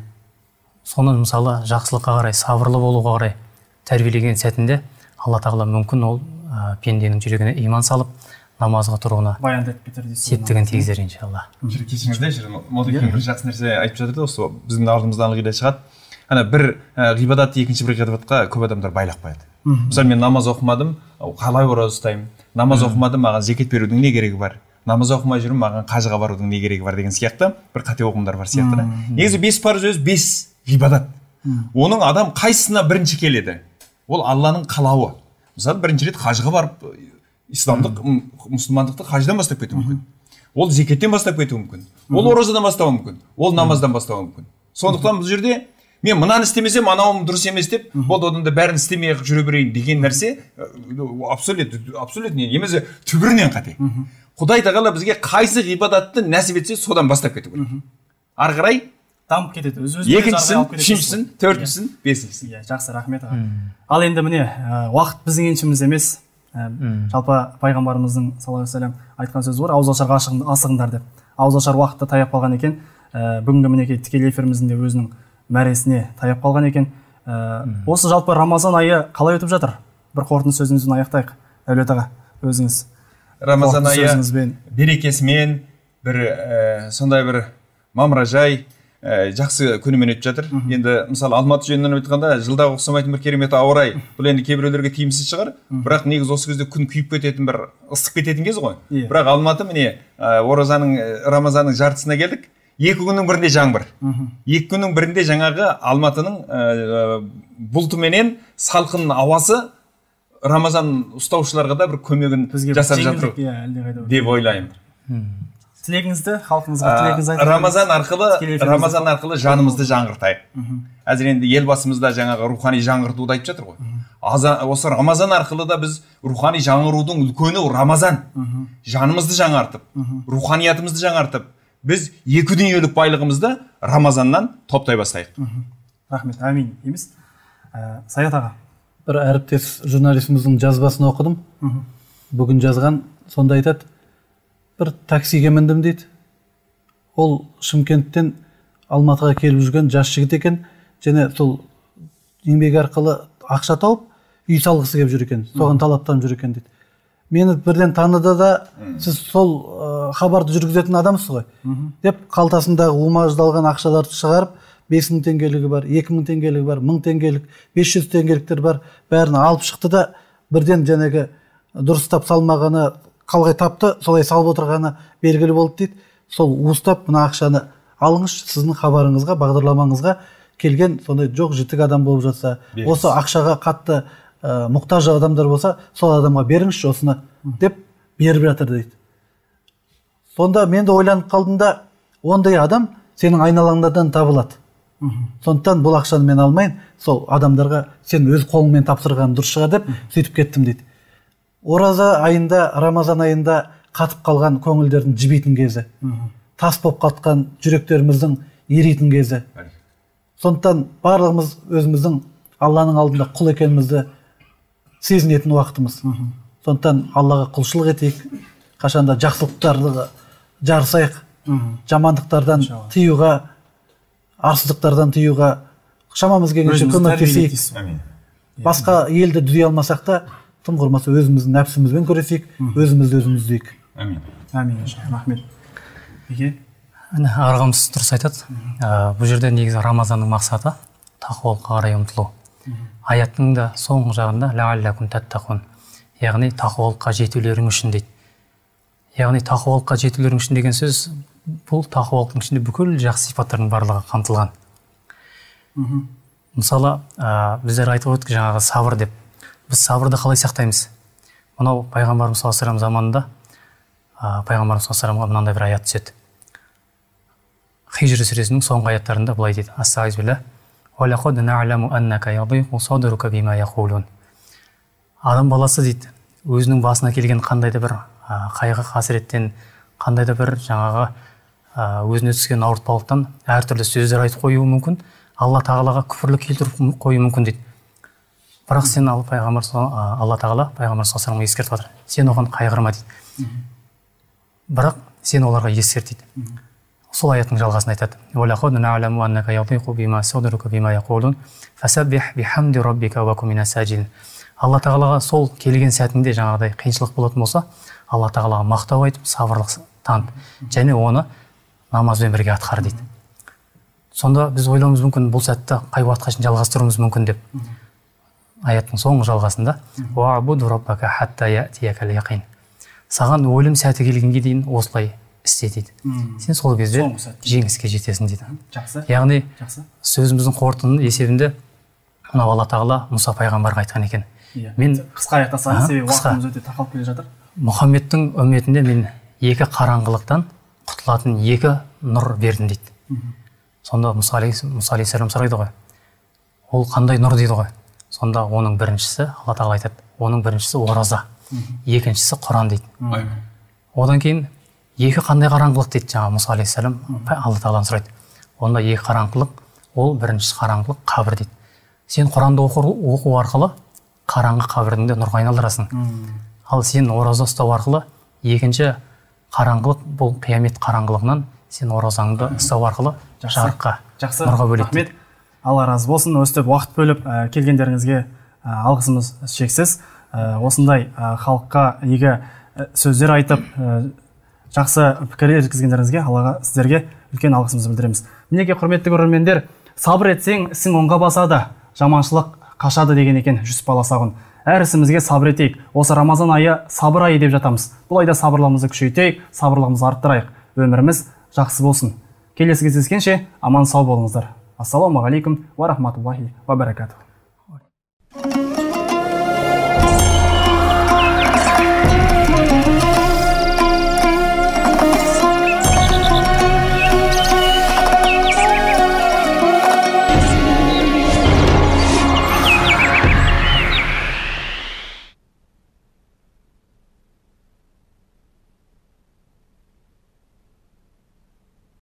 [SPEAKER 2] Соны мысалы жақсылыққа қарай, сабырлы болуға қарай тәрбиелеген сәтінде Алла тағала мүмкін ол пенденің жүрегіне иман салып намазға тұруына септігін тигізер иншалла.
[SPEAKER 4] Кешіңізде Молдекен бір жақсы нәрсе айтып жатыр да, осы біздің алдымыздан ылғида шығады. Ана бір ғибадатты екінші бір ғибадатқа көп адамдар байлап қояды. Мысалы мен намаз оқымадым, қалай ораза ұстаймын? Намаз оқымадым, маған зекет берудің не керегі бар? Намаз оқымай жүрмін, маған қажыға барудың не керегі бар деген сияқты бір қате ұғымдар бар сияқты да. Негізі бес парыз өзі бес ғибадат. Оның адам қайсысына бірінші келеді? Ол Алланың қалауы. Мысалы бірінші рет қажыға барып, исламдық, мұсылмандықты қажыдан бастап кетуі мүмкін. Ол зекеттен бастап кетуі мүмкін. Ол оразадан бастауы мүмкін. Ол намаздан бастауы мүмкін. Сондықтан бұл жерде мен мынаны істемесем, анауым дұрыс емес деп, болды одан да бәрін істемей жүре берейін деген нәрсе абсолютно немесе түбірінен қате. Құдай тағала бізге қайсы ғибадатты нәсіп етсе, содан бастап кету керек. Ары қарай
[SPEAKER 1] дамып кетеді.
[SPEAKER 4] Екіншісін, үшіншісін, төртіншісін, бесіншісін.
[SPEAKER 1] Жақсы, рахмет. Ал енді міне, уақыт біздің еншімізде емес. Жалпы пайғамбарымыздың саллаллаху алейхи ва саллям айтқан сөзі бар, ауызашарға асығыңдар деп. Ауызашар уақытта таяп қалған екен. Бүгінгі мінекей тікелей эфиріміздің де өзінің мәресіне таяп қалған екен. Осы жалпы Рамазан айы қалай өтіп жатыр? Бір қорытынды сөзіңізбен аяқтайық. Дәулет аға, өзіңіз.
[SPEAKER 4] Рамазан айы берекесімен, бір сондай бір мамыражай жақсы күнімен өтіп жатыр. Енді мысалы Алматы жөнінен айтқанда жылдағы ұқсамайтын бір керемет ауа райы. Бұл енді кейбіреулерге тиімсіз шығар, бірақ негізі осы кезде күн күйіп кететін, бір ыстық кететін кез ғой. Бірақ Алматы міне оразаның Рамазанның жартысына келдік. Екі күннің бірінде жаңбыр. Екі күннің бірінде жаңағы Алматының бұлтыменен салқын ауасы Рамазан ұстаушыларға да бір көмегін жасап жатыр деп ойлаймын.
[SPEAKER 1] Тілегіңізді халқыңызға тілегіңіз айтып.
[SPEAKER 4] Рамазан арқылы Рамазан арқылы жанымызды жаңғыртайық. Әзір енді елбасымыз да жаңағы рухани жаңғыртуды айтып жатыр ғой. Осы Рамазан арқылы да біз рухани жаңғырудың үлкені Рамазан. Жанымызды жаңартып, руханиятымызды жаңартып, біз екі дүниелік байлығымызды Рамазаннан топтай бастайық.
[SPEAKER 1] Рахмет, әмин. Емес? Саят аға.
[SPEAKER 3] Бір әріптес журналистіміздің жазбасын оқыдым. Бүгін жазған, сонда айтады, бір таксиге міндім дейді. Ол Шымкенттен Алматыға келіп жүрген жас жігіт екен, және сол еңбек арқылы ақша тауып, үй салғысы келіп жүр екен, соған талаптанып жүр екен дейді. Мені бірден таныды да, сіз сол хабарды жүргізетін адамсыз ғой, деп қалтасындағы умаждалған ақшаларды шығарып, бес мың теңгелігі бар, екі мың теңгелігі бар, мың теңгелік, бес жүз теңгеліктер бар, бәрін алып шықты да, бірден жәнегі дұрыстап салмағаны, қалғай тапты, солай салып отырғаны белгілі болды дейді. Сол уыстап мына ақшаны алыңыз, сіздің хабарыңызға, бағдарламаңызға келген сондай жоқ жітік адам болып жатса, осы ақшаға қатты мұқтаж адамдар болса, сол адамға беріңізші осыны деп беріп жатыр дейді. Сонда мен де ойланып қалдым да, ондай адам сенің айналаңдардан табылады. Сондықтан бұл ақшаны мен алмайын, сол адамдарға сен өз қолыңмен тапсырған дұрыс шығар деп сөйтіп кеттім дейді. Ораза айында, Рамазан айында қатып қалған көңілдердің жібейтін кезі, тас болып қатқан жүректеріміздің еритін кезі. Сондықтан барлығымыз өзіміздің Алланың алдында құл екенімізді сезінетін уақытымыз. Сондықтан Аллаға құлшылық етейік, қашанда жақсылықтарды жарысайық, жамандықтардан тыюға, арсыздықтардан тыюға шамамыз келгенше көмектесейік. Басқа елді түзей алмасақ та, тым құрмаса өзіміздің нәпсімізбен күресейік, өзімізді өзіміз дейік.
[SPEAKER 1] Әмин. Әмин. Рахмет. Неге?
[SPEAKER 2] Ағамыз дұрыс айтады. Бұл жерде негізі Рамазанның мақсаты тақуалыққа қарай ұмтылу. Аяттың да соңғы жағында ләалләкум таттақун, яғни тақуалыққа жетулерің үшін дейді. Яғни тақуалыққа жетулерің үшін деген сөз, бұл тақуалықтың ішінде бүкіл жақсы сипаттардың барлығы қамтылған. Мысалы, біздер айтып өттік жаңағы сабыр деп. Біз сабырды қалай сақтаймыз? Мынау пайғамбарымыз саллаллаху алейхи ва саллям заманында пайғамбарымыз саллаллаху алейхи ва саллямға мынандай бір аят түседі. Хижр сүресінің соңғы аяттарында былай дейді: Астағфируллах. وَلَقَدْ نَعْلَمُ أَنَّكَ يَضِيقُ صَدْرُكَ بِمَا يَقُولُونَ. Адам баласы дейді, өзінің басына келген қандай да бір қайғы қасіреттен, қандай да бір жаңағы өзіне түскен ауыртпалықтан әртүрлі сөздер айтып қоюы мүмкін, Алла тағалаға күпірлік келтіріп қоюы мүмкін дейді. Бірақ сен Алла пайғамбар Алла тағала пайғамбар саллаллаху алейхи ва саллям ескертіп жатыр. Сен оған қайғырма дейді. Бірақ сен оларға ескерт дейді. Сол аяттың жалғасын айтады. وَلَقَدْ نَعْلَمُ أَنَّكَ يَضِيقُ بِمَا صَدْرُكَ بِمَا يَقُولُونَ فَسَبِّحْ بِحَمْدِ رَبِّكَ وَكُن مِنَ السَّاجِدِينَ. Алла тағалаға сол келген сәтінде жаңағыдай қиыншылық болатын болса, Алла тағалаға мақтау айтып, сабырлық танып, және оны намазбен бірге атқар дейді. Сонда біз ойлауымыз мүмкін, бұл сәтті қай уақытқа шейін жалғастыруымыз мүмкін деп. Аяттың соңғы жалғасында وَعْبُدْ رَبَّكَ حَتَّى يَأْتِيَكَ الْيَقِينُ. Саған өлім сәті келгенге дейін осылай істе дейді. Сен сол кезде жеңіске жетесің дейді. Яғни сөзіміздің қорытындының есебінде мынау Алла тағала Мұса пайғамбарға айтқан екен.
[SPEAKER 1] Мен қысқа аяқтасаңыз, себебі уақытымыз өте тақалып келе жатыр.
[SPEAKER 2] Мұхаммедтің үмметінде мен екі қараңғылықтан құтылатын екі нұр бердім дейді. Сонда Мұса алейхиссалам сұрайды ғой, ол қандай нұр дейді ғой. Сонда оның біріншісі, Алла тағала айтады, оның біріншісі ораза, екіншісі Құран дейді. Одан кейін екі қандай қараңғылық дейді жаңа Мұса алейхиссалам Алла тағаладан сұрайды. Онда екі қараңғылық, ол біріншісі қараңғылық қабір дейді. Сен Құранды оқу арқылы қараңғы қабірдің де нұрға айналдырасың. Ал сен ораза ұстау арқылы екінші қараңғылық, бұл қиямет қараңғылығынан сен оразаңды ұстау арқылы жарыққа, нұрға бөледі.
[SPEAKER 1] Алла разы болсын, өстіп уақыт бөліп келгендеріңізге алғысымыз шексіз. Осындай халыққа игі сөздер айтып, жақсы пікір жеткізгендеріңізге Аллаға сіздерге үлкен алғысымызды білдіреміз. Мінекей құрметті көрермендер, сабыр етсең ісің оңға басады, жаманшылық қашады деген екен Жүсіп Баласағұн. Әр ісімізге сабыр етейік. Осы Рамазан айы сабыр айы деп жатамыз. Бұл айда сабырлығымызды күшейтейік, сабырлығымызды арттырайық. Өміріміз жақсы болсын. Келесі кездескенше аман сау болыңыздар. Ассаламу алейкум ва рахматуллахи ва баракатух.